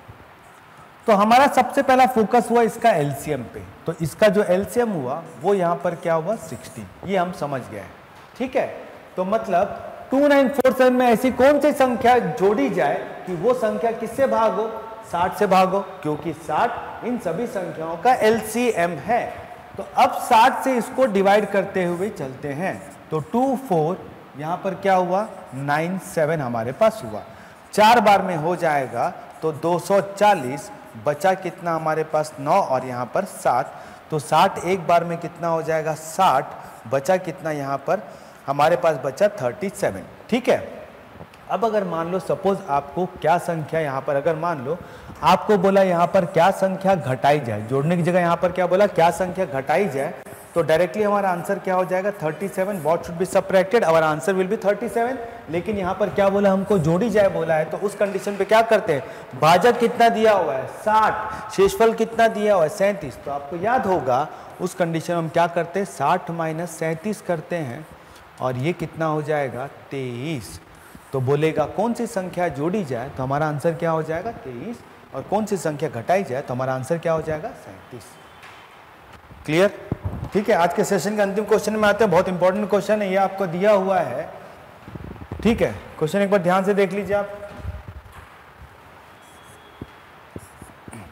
तो हमारा सबसे पहला फोकस हुआ इसका एलसीएम पे, तो इसका जो एलसीएम हुआ वो यहाँ पर क्या हुआ, साठ, ये हम समझ गए। ठीक है, तो मतलब टू नाइन फोर सेवन में ऐसी कौन सी संख्या जोड़ी जाए कि वो संख्या किससे भागो, साठ से भागो, क्योंकि साठ इन सभी संख्याओं का एलसीएम है। तो अब साठ से इसको डिवाइड करते हुए चलते हैं, तो टू फोर यहाँ पर क्या हुआ, नाइन सेवन हमारे पास हुआ, चार बार में हो जाएगा तो दो सौ चालीस, बचा कितना हमारे पास नौ और यहाँ पर सात, तो साठ एक बार में कितना हो जाएगा, साठ, बचा कितना यहाँ पर हमारे पास बचा सैंतीस। ठीक है, अब अगर मान लो सपोज आपको क्या संख्या यहाँ पर, अगर मान लो आपको बोला यहाँ पर क्या संख्या घटाई जाए, जोड़ने की जगह यहाँ पर क्या बोला, क्या संख्या घटाई जाए, तो डायरेक्टली हमारा आंसर क्या हो जाएगा, सैंतीस, what should be subtracted, our answer will be सैंतीस। लेकिन यहाँ पर क्या बोला, हमको जोड़ी जाए बोला है, तो उस कंडीशन पे क्या करते हैं, भाजक कितना दिया हुआ है, साठ, शेषफल कितना दिया हुआ है, सैंतीस, तो आपको याद होगा उस कंडीशन में हम क्या करते हैं, साठ माइनस सैंतीस करते हैं, और ये कितना हो जाएगा, तेईस। तो बोलेगा कौन सी संख्या जोड़ी जाए, तो हमारा आंसर क्या हो जाएगा, तेईस, और कौन सी संख्या घटाई जाए तो हमारा आंसर क्या हो जाएगा, सैंतीस। क्लियर? ठीक है, आज के सेशन के अंतिम क्वेश्चन में आते हैं, बहुत इंपॉर्टेंट क्वेश्चन है, ये आपको दिया हुआ है। ठीक है, क्वेश्चन एक बार ध्यान से देख लीजिए आप।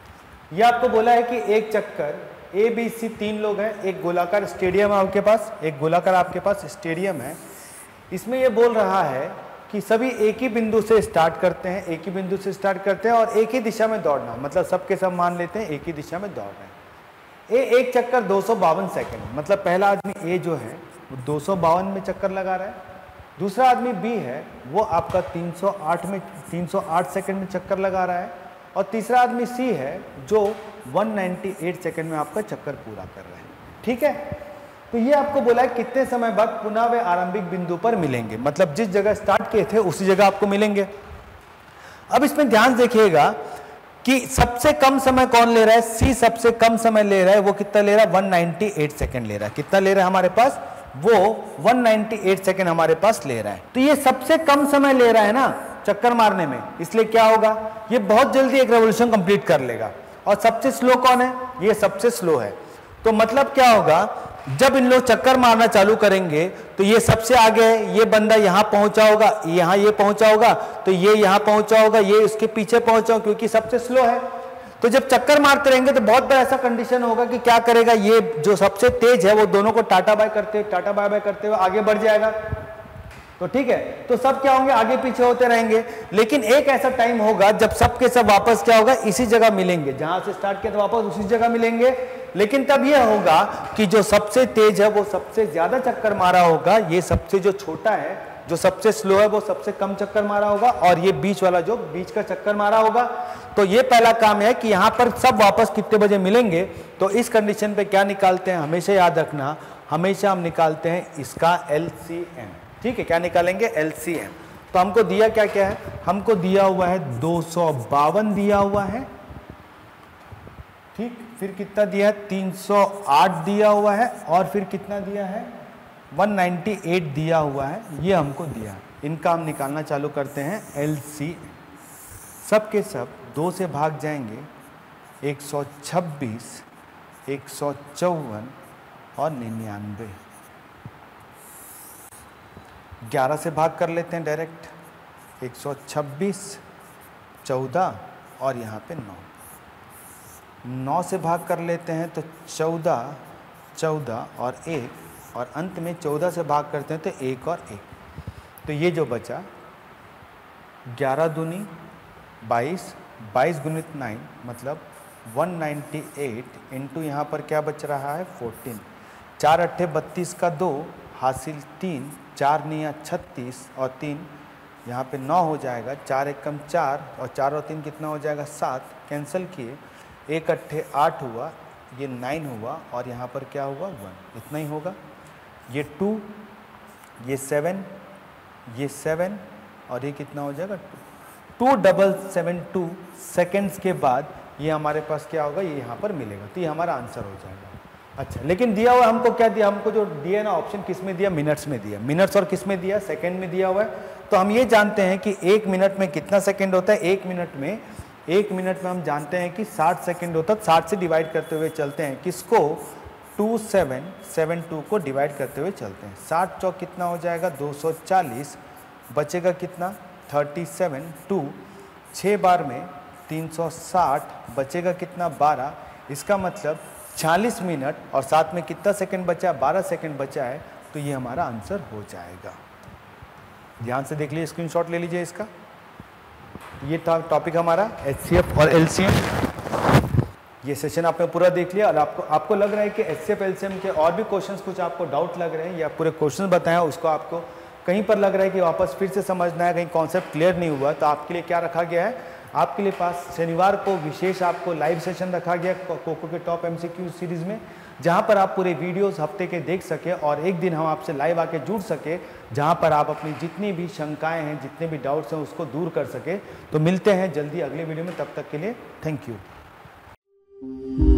ये आपको बोला है कि एक चक्कर ए बी सी तीन लोग हैं, एक गोलाकार स्टेडियम है आपके पास, एक गोलाकार आपके पास स्टेडियम है। इसमें ये बोल रहा है कि सभी एक ही बिंदु से स्टार्ट करते हैं, एक ही बिंदु से स्टार्ट करते हैं और एक ही दिशा में दौड़ना, मतलब सबके सब मान लेते हैं एक ही दिशा में दौड़ रहे हैं। ए एक चक्कर दो सौ बावन सेकेंड, मतलब पहला आदमी ए जो है वो दो सौ बावन में चक्कर लगा रहा है, दूसरा आदमी बी है वो आपका तीन सौ आठ में तीन सौ आठ सेकेंड में चक्कर लगा रहा है, और तीसरा आदमी सी है जो एक सौ अट्ठानवे सेकेंड में आपका चक्कर पूरा कर रहे हैं। ठीक है, तो ये आपको बोला है कितने समय बाद पुनः वे आरंभिक बिंदु पर मिलेंगे, मतलब जिस जगह स्टार्ट किए थे उसी जगह आपको मिलेंगे। अब इसमें ध्यान देखिएगा कि सबसे कम समय कौन ले रहा है, सी सबसे कम समय ले रहा है, वो कितना ले रहा है, एक सौ अट्ठानवे सेकंड ले रहा है। कितना ले रहा है हमारे पास, वो एक सौ अट्ठानवे सेकंड हमारे पास ले रहा है। तो ये सबसे कम समय ले रहा है ना चक्कर मारने में, इसलिए क्या होगा, ये बहुत जल्दी एक रेवोल्यूशन कंप्लीट कर लेगा। और सबसे स्लो कौन है, ये सबसे स्लो है। तो मतलब क्या होगा, जब इन लोग चक्कर मारना चालू करेंगे तो ये सबसे आगे है, ये बंदा यहां पहुंचा होगा, यहां ये पहुंचा होगा, तो ये यहां पहुंचा होगा, ये उसके पीछे पहुंचा होगा क्योंकि सबसे स्लो है। तो जब चक्कर मारते रहेंगे तो बहुत बड़ा ऐसा कंडीशन होगा कि क्या करेगा, ये जो सबसे तेज है वो दोनों को टाटा बाय करते टाटा बाय बाय करते हुए आगे बढ़ जाएगा। तो ठीक है, तो सब क्या होंगे, आगे पीछे होते रहेंगे। लेकिन एक ऐसा टाइम होगा जब सबके सब वापस क्या होगा, इसी जगह मिलेंगे, जहां से स्टार्ट किया तो वापस उसी जगह मिलेंगे। लेकिन तब यह होगा कि जो सबसे तेज है वो सबसे ज्यादा चक्कर मारा होगा, ये सबसे जो छोटा है, जो सबसे स्लो है वो सबसे कम चक्कर मारा होगा, और ये बीच वाला जो बीच का चक्कर मारा होगा। तो ये पहला काम है कि यहाँ पर सब वापस कितने बजे मिलेंगे। तो इस कंडीशन पे क्या निकालते हैं, हमेशा याद रखना, हमेशा हम निकालते हैं इसका एल सी एम। ठीक है, क्या निकालेंगे, एल सी एम। तो हमको दिया क्या क्या है, हमको दिया हुआ है दो सौ बावन दिया हुआ है, ठीक, फिर कितना दिया है, तीन सौ आठ दिया हुआ है, और फिर कितना दिया है, एक सौ अट्ठानवे दिया हुआ है, ये हमको दिया। इनका हम निकालना चालू करते हैं एल सी एम। सब के सब दो से भाग जाएंगे, एक सौ छब्बीस, एक सौ चौवन और निन्यानवे। ग्यारह से भाग कर लेते हैं डायरेक्ट, एक सौ छब्बीस, चौदह और यहाँ पे नौ। नौ से भाग कर लेते हैं तो चौदह, चौदह और एक, और अंत में चौदह से भाग करते हैं तो एक और एक। तो ये जो बचा, ग्यारह दूनी बाईस, बाईस गुणित नाइन मतलब एक सौ अट्ठानवे इंटू यहाँ पर क्या बच रहा है, चौदह। चार अट्ठे बत्तीस का दो, हासिल तीन, चार निया छत्तीस और तीन यहाँ पे नौ हो जाएगा, चार एक कम चार और चार और तीन कितना हो जाएगा, सात। कैंसिल किए, एक अट्ठे आठ हुआ, ये नाइन हुआ, और यहाँ पर क्या हुआ, वन। इतना ही होगा। ये टू, ये सेवन, ये सेवन, और ये कितना हो जाएगा, two. Two double seven two seconds के बाद ये हमारे पास क्या होगा, ये यहाँ पर मिलेगा। तो ये हमारा आंसर हो जाएगा। अच्छा, लेकिन दिया हुआ हमको क्या दिया, हमको जो दिया ना ऑप्शन, किस में दिया, मिनट्स में दिया। मिनट्स और किस में दिया, सेकंड में दिया हुआ है। तो हम ये जानते हैं कि एक मिनट में कितना सेकंड होता है, एक मिनट में एक मिनट में हम जानते हैं कि साठ सेकंड होता है। साठ से डिवाइड करते हुए चलते हैं, किसको, टू सेवन सेवन टू को डिवाइड करते हुए चलते हैं। साठ चौक कितना हो जाएगा, दो सौ चालीस, बचेगा कितना, थर्टी सेवन, टू, छः बार में तीन सौ साठ, बचेगा कितना, बारह। इसका मतलब छियालीस मिनट और साथ में कितना सेकंड बचा है, बारह सेकंड बचा है। तो ये हमारा आंसर हो जाएगा। ध्यान से देख लीजिए, स्क्रीनशॉट ले लीजिए इसका। ये था टॉपिक हमारा एच सी एफ और एल सी एम। ये सेशन आपने पूरा देख लिया, और आपको आपको लग रहा है कि H C F L C M के और भी क्वेश्चंस कुछ आपको डाउट लग रहे हैं, या पूरे क्वेश्चन बताएं, उसको आपको कहीं पर लग रहा है कि वापस फिर से समझना है, कहीं कॉन्सेप्ट क्लियर नहीं हुआ, तो आपके लिए क्या रखा गया है, आपके लिए पास शनिवार को विशेष आपको लाइव सेशन रखा गया कोको के टॉप एमसीक्यू सीरीज में, जहां पर आप पूरे वीडियोस हफ्ते के देख सके, और एक दिन हम आपसे लाइव आके जुड़ सके, जहां पर आप अपनी जितनी भी शंकाएं हैं, जितने भी डाउट्स हैं, उसको दूर कर सके। तो मिलते हैं जल्दी अगले वीडियो में, तब तक के लिए थैंक यू।